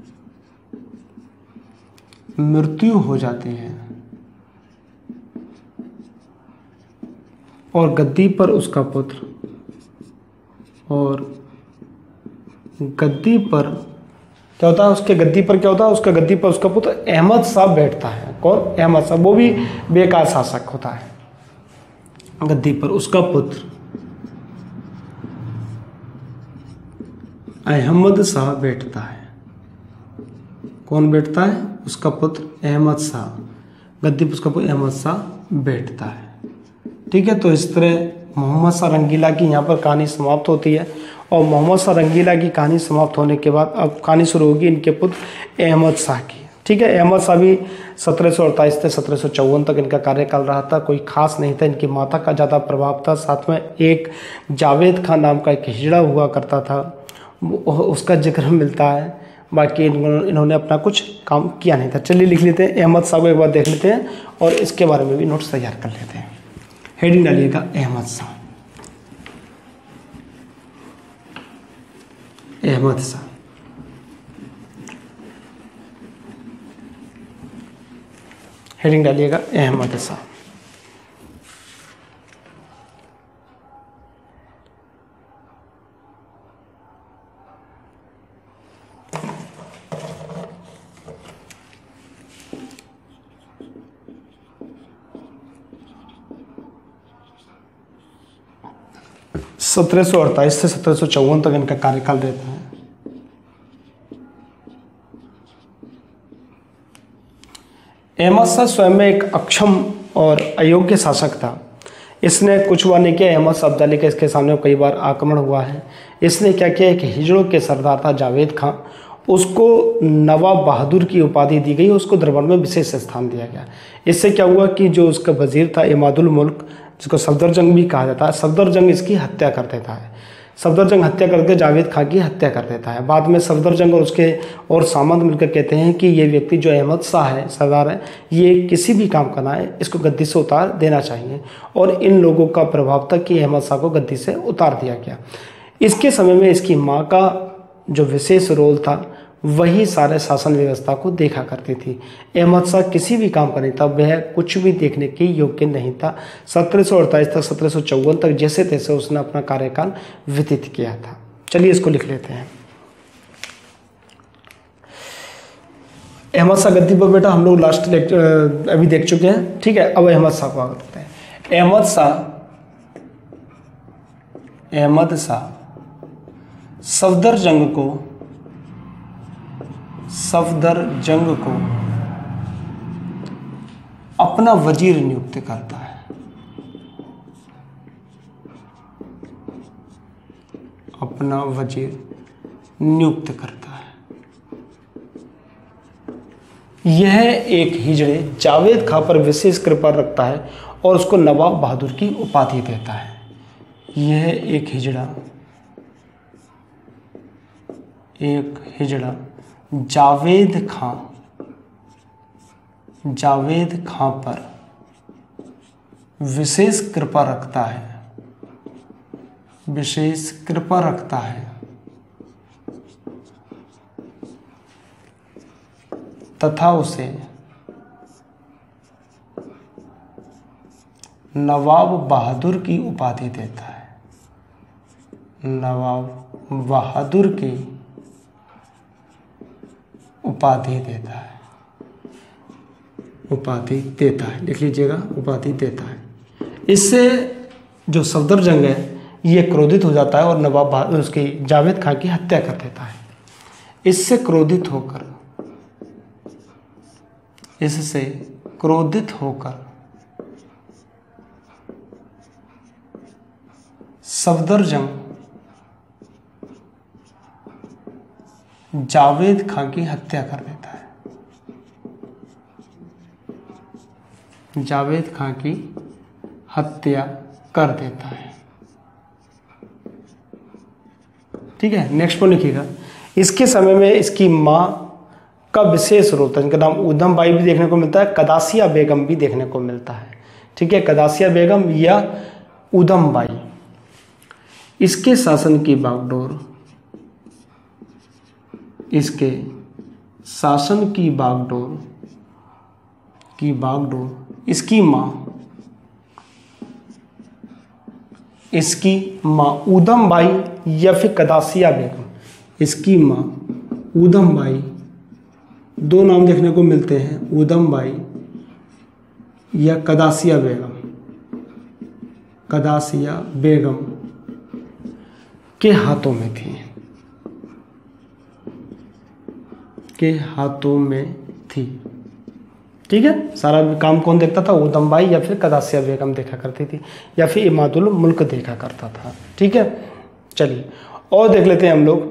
मृत्यु हो जाती है और गद्दी पर उसका पुत्र और गद्दी पर क्या होता है, उसके गद्दी पर क्या होता है, उसका गद्दी पर उसका पुत्र अहमद शाह बैठता है। कौन? अहमद शाह। वो भी बेकार शासक होता है। गद्दी पर उसका पुत्र अहमद शाह बैठता है। कौन बैठता है? उसका पुत्र अहमद शाह। गद्दी पर उसका पुत्र अहमद शाह बैठता है। ठीक है, तो इस तरह मोहम्मद शाह रंगीला की यहाँ पर कहानी समाप्त होती है। और मोहम्मद शाह रंगीला की कहानी समाप्त होने के बाद अब कहानी शुरू होगी इनके पुत्र अहमद शाह की। ठीक है, अहमद शाह भी सत्रह सौ अड़तालीस से सत्रह सौ चौवन तक इनका कार्यकाल रहा था। कोई खास नहीं था। इनकी माता का ज़्यादा प्रभाव था। साथ में एक जावेद खान नाम का एक हिजड़ा हुआ करता था, उसका जिक्र मिलता है। बाकी इन्होंने अपना कुछ काम किया नहीं था। चलिए लिख लेते हैं, अहमद शाह को एक बार देख लेते हैं और इसके बारे में भी नोट्स तैयार कर लेते हैं। हेडिंग डालिएगा अहमद शाह। अहमद शाह हेडिंग डालिएगा अहमद शाह। सत्रह सौ अड़तालीस से सत्रह सौ चौवन तक इनका कार्यकाल रहता है। अहमद शाह स्वयं में एक अक्षम और अयोग्य शासक था। इसने कुछ हुआ नहीं किया। अहमद शाह अब्दाली के इसके सामने कई बार आक्रमण हुआ है। इसने क्या किया कि हिजड़ों के सरदार था जावेद खां, उसको नवाब बहादुर की उपाधि दी गई। उसको दरबार में विशेष स्थान दिया गया। इससे क्या हुआ कि जो उसका वजीर था इमादुल मुल्क, जिसको सफदरजंग भी कहा जाता है, सफदरजंग इसकी हत्या कर देता है। सफदरजंग हत्या करके जावेद खां की हत्या कर देता है। बाद में सफदरजंग और उसके और सामंत मिलकर कहते हैं कि ये व्यक्ति जो अहमद शाह है, सरदार है, ये किसी भी काम करना है, इसको गद्दी से उतार देना चाहिए। और इन लोगों का प्रभाव था कि अहमद शाह को गद्दी से उतार दिया गया। इसके समय में इसकी माँ का जो विशेष रोल था वही सारे शासन व्यवस्था को देखा करती थी। अहमद शाह किसी भी काम का नहीं था, वह कुछ भी देखने के योग्य नहीं था। सत्रह सौ अड़तालीस तक सत्रह सौ चौवन तक जैसे तैसे उसने अपना कार्यकाल व्यतीत किया था। चलिए इसको लिख लेते हैं। अहमद शाह गद्दी पर बेटा हम लोग लास्ट लेक्चर अभी देख चुके हैं। ठीक है, अब अहमद शाह को आगे बढ़ते हैं। अहमद शाह अहमद शाह सफदरजंग को सफदरजंग को अपना वजीर नियुक्त करता है। अपना वजीर नियुक्त करता है। यह एक हिजड़े जावेद खां पर विशेष कृपा रखता है और उसको नवाब बहादुर की उपाधि देता है। यह एक हिजड़ा एक हिजड़ा जावेद खां जावेद खां पर विशेष कृपा रखता है विशेष कृपा रखता है तथा उसे नवाब बहादुर की उपाधि देता है। नवाब बहादुर की उपाधि देता है उपाधि देता है लिख लीजिएगा, उपाधि देता है। इससे जो सफदरजंग है ये क्रोधित हो जाता है और नवाब बहादुर उसकी जावेद खां की हत्या कर देता है। इससे क्रोधित होकर इससे क्रोधित होकर सफदरजंग जावेद खां की हत्या कर देता है। जावेद खां की हत्या कर देता है। ठीक है। नेक्स्ट पॉइंट लिखिएगा, इसके समय में इसकी माँ का विशेष रोल था, इनका नाम ऊधम बाई भी देखने को मिलता है, कदासिया बेगम भी देखने को मिलता है, ठीक है, कदासिया बेगम या ऊधम बाई। इसके शासन की बागडोर, इसके शासन की बागडोर की बागडोर इसकी माँ इसकी माँ ऊधम बाई या फिर कदासिया बेगम, इसकी माँ ऊधम बाई, दो नाम देखने को मिलते हैं, ऊधम बाई या कदासिया बेगम, कदासिया बेगम के हाथों में थी, के हाथों में थी, ठीक है। सारा काम कौन देखता था, ऊधम बाई या फिर कदासिया बेगम देखा करती थी, या फिर इमादुल मुल्क देखा करता था, ठीक है। चलिए और देख लेते हैं हम लोग।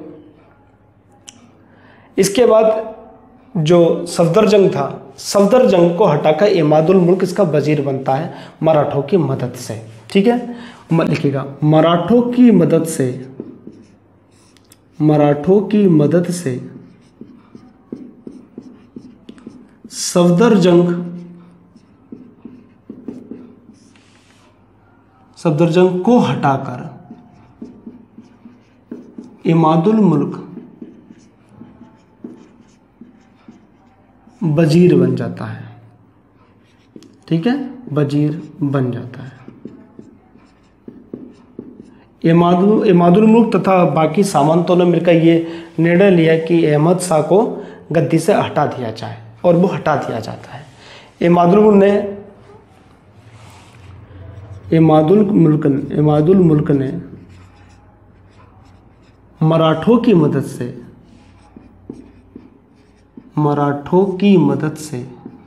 इसके बाद जो सफदरजंग था, सफदरजंग को हटाकर इमादुल मुल्क इसका वजीर बनता है मराठों की मदद से, ठीक है। लिखिएगा, मराठों की मदद से, मराठों की मदद से सफदरजंग सफदरजंग को हटाकर इमादुल मुल्क वजीर बन जाता है, ठीक है, वजीर बन जाता है। इमादुल इमादुल मुल्क तथा बाकी सामंतों ने मिलकर ये निर्णय लिया कि अहमद शाह को गद्दी से हटा दिया जाए, और वो हटा दिया जाता है। इमादुल मुल्क ने इमादुल मुल्क इमादुल मुल्क ने मराठों की मदद से मराठों की मदद से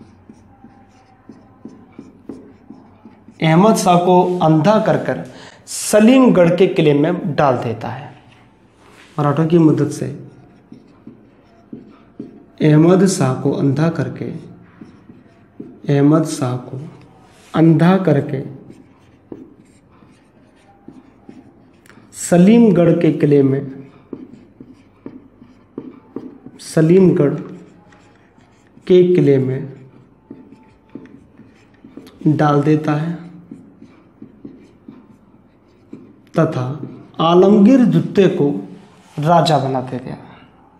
अहमद शाह को अंधा कर कर सलीमगढ़ के किले में डाल देता है। मराठों की मदद से अहमद शाह को अंधा करके अहमद शाह को अंधा करके सलीमगढ़ के किले में सलीमगढ़ के किले में डाल देता है तथा आलमगीर द्वितीय को राजा बना देता है।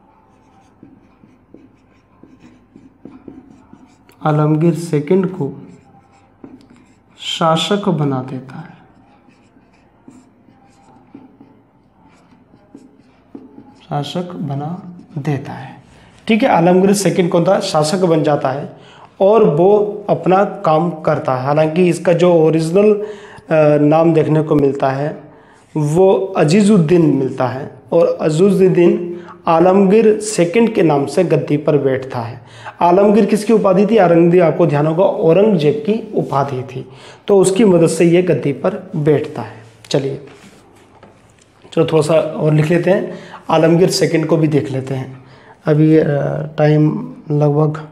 आलमगीर सेकंड को शासक बना देता है। शासक बना देता है, ठीक है। आलमगीर सेकंड कौन था, शासक बन जाता है और वो अपना काम करता है। हालांकि इसका जो ओरिजिनल नाम देखने को मिलता है वो अजीजुद्दीन मिलता है, और अजीजुद्दीन आलमगीर सेकंड के नाम से गद्दी पर बैठता है। आलमगीर किसकी उपाधि थी, औरंगजेब, आपको ध्यान होगा औरंगजेब की उपाधि थी, तो उसकी मदद से ये गद्दी पर बैठता है। चलिए चलो थोड़ा सा और लिख लेते हैं, आलमगीर सेकंड को भी देख लेते हैं। अभी टाइम लगभग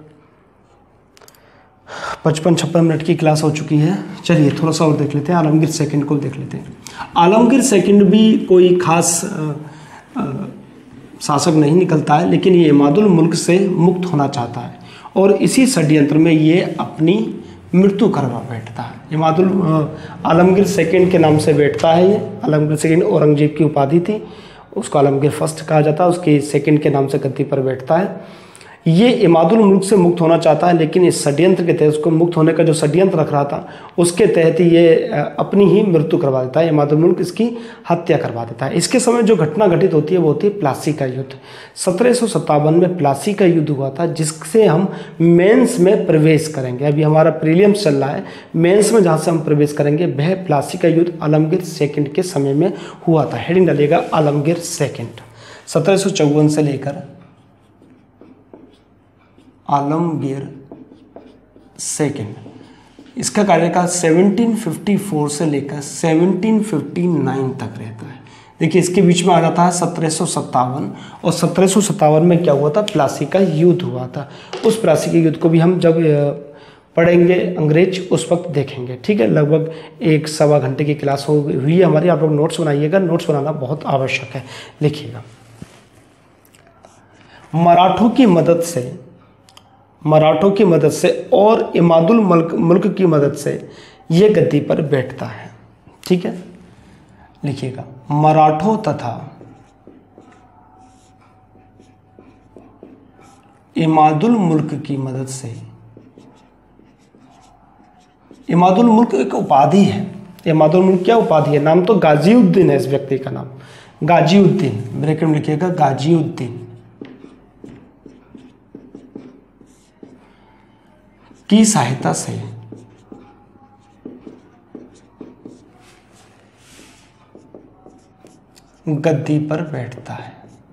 पचपन छप्पन मिनट की क्लास हो चुकी है। चलिए थोड़ा सा और देख लेते हैं, आलमगीर सेकंड को देख लेते हैं। आलमगीर सेकंड भी कोई खास आ, आ, शासक नहीं निकलता है, लेकिन ये इमादुल मुल्क से मुक्त होना चाहता है और इसी षड्यंत्र में ये अपनी मृत्यु करवा बैठता है। इमादुल आलमगीर सेकंड के नाम से बैठता है ये। आलमगीर सेकंड औरंगजेब की उपाधि थी, उसको आलमगीर फर्स्ट कहा जाता है, उसके सेकंड के नाम से गद्दी पर बैठता है। ये इमादुल मुल्क से मुक्त होना चाहता है, लेकिन इस षड्यंत्र के तहत, उसको मुक्त होने का जो षड्यंत्र रख रहा था उसके तहत ये अपनी ही मृत्यु करवा देता है। इमादुल मुल्क इसकी हत्या करवा देता है। इसके समय जो घटना घटित होती है वो होती है प्लासी का युद्ध। सत्रह सौ सत्तावन में प्लासी का युद्ध हुआ था, जिससे हम मेंस में प्रवेश करेंगे। अभी हमारा प्रीलिम्स चल रहा है, मेंस में जहाँ से हम प्रवेश करेंगे वह प्लासी का युद्ध आलमगीर सेकंड के समय में हुआ था। हेडिंग डालिएगा आलमगीर सेकंड, सत्रह सौ चौवन से लेकर आलमगीर सेकंड। इसका कार्यकाल सत्रह सौ चौवन से लेकर सत्रह सौ उनसठ तक रहता है। देखिए इसके बीच में आ जाता है सत्रह सौ सत्तावन, और सत्रह सौ सत्तावन में क्या हुआ था, प्लासी का युद्ध हुआ था। उस प्लासी के युद्ध को भी हम जब पढ़ेंगे अंग्रेज उस वक्त देखेंगे। ठीक है, लगभग एक सवा घंटे की क्लास हो हुई है हमारी। आप लोग नोट्स बनाइएगा, नोट्स बनाना बहुत आवश्यक है। लिखिएगा, मराठों की मदद से मराठों की मदद से और इमादुल मुल्क मुल्क की मदद से ये गद्दी पर बैठता है। ठीक है, लिखिएगा, मराठों तथा इमादुल मुल्क की मदद से। इमादुल मुल्क एक उपाधि है। इमादुल मुल्क क्या उपाधि है? नाम तो गाजीउद्दीन है इस व्यक्ति का नाम, गाजीउद्दीन, ब्रैकेट में लिखिएगा गाजीउद्दीन की सहायता से गद्दी पर बैठता है।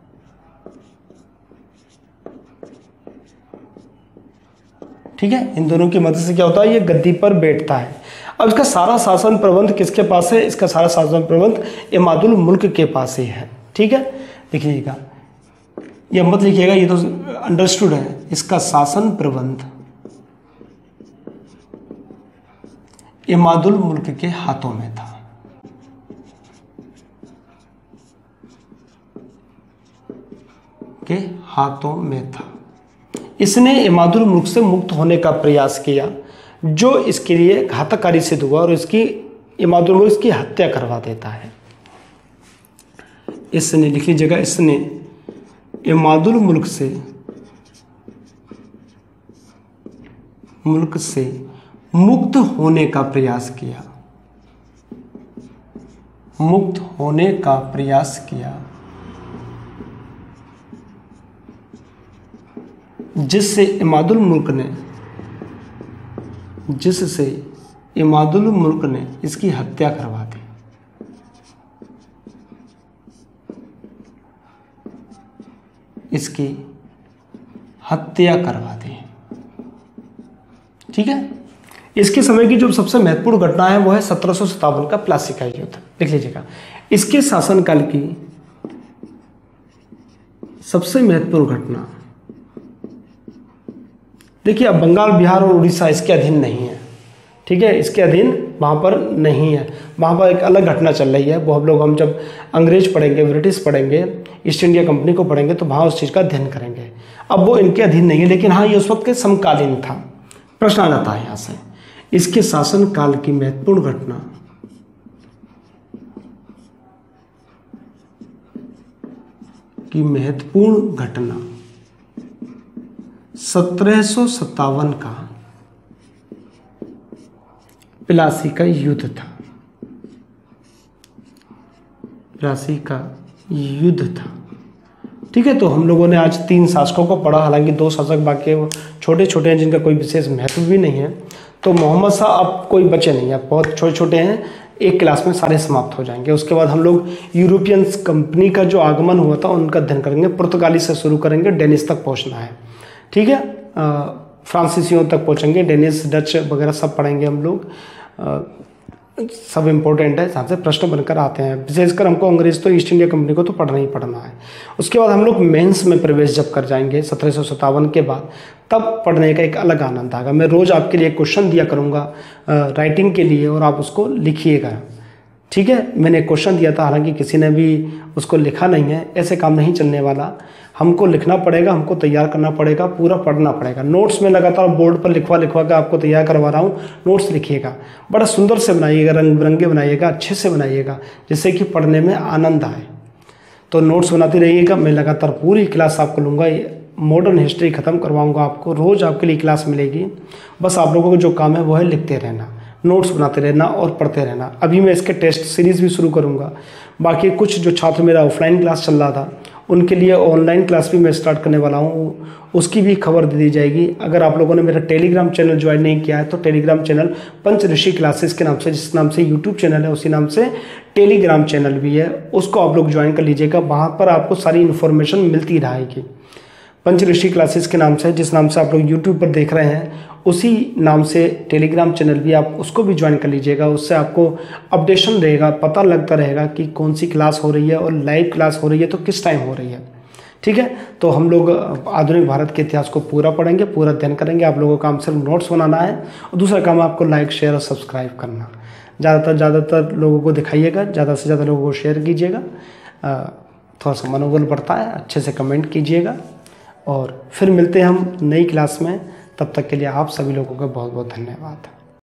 ठीक है, इन दोनों की मदद से क्या होता है? ये गद्दी पर बैठता है। अब इसका सारा शासन प्रबंध किसके पास है? इसका सारा शासन प्रबंध इमादुल मुल्क के पास ही है। ठीक है, लिखिएगा, ये मत लिखिएगा, ये तो अंडरस्टूड है। इसका शासन प्रबंध इमादुल मुल्क के हाथों में था। के हाथों में था। इसने इमादुल मुल्क से मुक्त होने का प्रयास किया, जो इसके लिए घातकारी सिद्ध हुआ और इसकी इमादुल मुल्क की हत्या करवा देता है। इसने, लिख लीजिएगा, इसने इमादुल मुल्क से मुल्क से मुक्त होने का प्रयास किया मुक्त होने का प्रयास किया जिससे इमादुल मुल्क ने जिससे इमादुल मुल्क ने इसकी हत्या करवा दी। इसकी हत्या करवा दी। ठीक है, इसके समय की जो सबसे महत्वपूर्ण घटना है वो है सत्रह सौ सत्तावन का प्लासी का युद्ध। लिख लीजिएगा, इसके शासनकाल की सबसे महत्वपूर्ण घटना। देखिए, अब बंगाल, बिहार और उड़ीसा इसके अधीन नहीं है। ठीक है, इसके अधीन वहाँ पर नहीं है। वहाँ पर एक अलग घटना चल रही है। वो हम लोग हम जब अंग्रेज पढ़ेंगे, ब्रिटिश पढ़ेंगे, ईस्ट इंडिया कंपनी को पढ़ेंगे तो वहाँ उस चीज़ का अध्ययन करेंगे। अब वो इनके अधीन नहीं है, लेकिन हाँ, ये उस वक्त के समकालीन था। प्रश्न आ जाता है यहाँ से, इसके शासन काल की महत्वपूर्ण घटना की महत्वपूर्ण घटना सत्रह सौ सत्तावन का प्लासी का युद्ध था। प्लासी का युद्ध था। ठीक है, तो हम लोगों ने आज तीन शासकों को पढ़ा, हालांकि दो शासक बाकी वो छोटे छोटे हैं जिनका कोई विशेष महत्व भी नहीं है। तो मोहम्मद शाह अब कोई बचे नहीं है, बहुत छोटे छोटे हैं, एक क्लास में सारे समाप्त हो जाएंगे। उसके बाद हम लोग यूरोपियन कंपनी का जो आगमन हुआ था उनका अध्ययन करेंगे। पुर्तगाली से शुरू करेंगे, डेनिश तक पहुंचना है। ठीक है, फ्रांसीसियों तक पहुंचेंगे, डेनिश, डच वगैरह सब पढ़ेंगे हम लोग। आ, सब इम्पोर्टेंट है, जहाँ से प्रश्न बनकर आते हैं। विशेषकर हमको अंग्रेज तो ईस्ट इंडिया कंपनी को तो पढ़ना ही पढ़ना है। उसके बाद हम लोग मेंस में प्रवेश जब कर जाएंगे सत्रह सौ सत्तावन के बाद, तब पढ़ने का एक अलग आनंद आएगा। मैं रोज़ आपके लिए क्वेश्चन दिया करूँगा राइटिंग के लिए, और आप उसको लिखिएगा। ठीक है, मैंने एक क्वेश्चन दिया था, हालांकि किसी ने भी उसको लिखा नहीं है। ऐसे काम नहीं चलने वाला, हमको लिखना पड़ेगा, हमको तैयार करना पड़ेगा, पूरा पढ़ना पड़ेगा। नोट्स में लगातार बोर्ड पर लिखवा लिखवा कर आपको तैयार करवा रहा हूँ। नोट्स लिखिएगा, बड़ा सुंदर से बनाइएगा, रंग बिरंगे बनाइएगा, अच्छे से बनाइएगा, जिससे कि पढ़ने में आनंद आए। तो नोट्स बनाते रहिएगा। मैं लगातार पूरी क्लास आपको लूँगा, मॉडर्न हिस्ट्री ख़त्म करवाऊँगा आपको। रोज़ आपके लिए क्लास मिलेगी। बस आप लोगों को जो काम है वो है लिखते रहना, नोट्स बनाते रहना और पढ़ते रहना। अभी मैं इसके टेस्ट सीरीज़ भी शुरू करूँगा। बाकी कुछ जो छात्र मेरा ऑफलाइन क्लास चल रहा था उनके लिए ऑनलाइन क्लास भी मैं स्टार्ट करने वाला हूँ, उसकी भी खबर दे दी जाएगी। अगर आप लोगों ने मेरा टेलीग्राम चैनल ज्वाइन नहीं किया है तो Telegram channel Panch Rishi classes के नाम से, जिस नाम से यूट्यूब चैनल है उसी नाम से टेलीग्राम चैनल भी है, उसको आप लोग ज्वाइन कर लीजिएगा। वहाँ पर आपको सारी इन्फॉर्मेशन मिलती रहेगी। पंच ऋषि क्लासेस के नाम से, जिस नाम से आप लोग यूट्यूब पर देख रहे हैं, उसी नाम से टेलीग्राम चैनल भी आप उसको भी ज्वाइन कर लीजिएगा। उससे आपको अपडेशन रहेगा, पता लगता रहेगा कि कौन सी क्लास हो रही है और लाइव क्लास हो रही है तो किस टाइम हो रही है। ठीक है। तो हम लोग आधुनिक भारत के इतिहास को पूरा पढ़ेंगे, पूरा अध्ययन करेंगे। आप लोगों का काम सिर्फ नोट्स बनाना है और दूसरा काम आपको लाइक शेयर और सब्सक्राइब करना। ज़्यादातर ज़्यादातर लोगों को दिखाइएगा, ज़्यादा से ज़्यादा लोगों को शेयर कीजिएगा, थोड़ा सा मनोबल बढ़ता है। अच्छे से कमेंट कीजिएगा और फिर मिलते हैं हम नई क्लास में। तब तक के लिए आप सभी लोगों का बहुत बहुत धन्यवाद।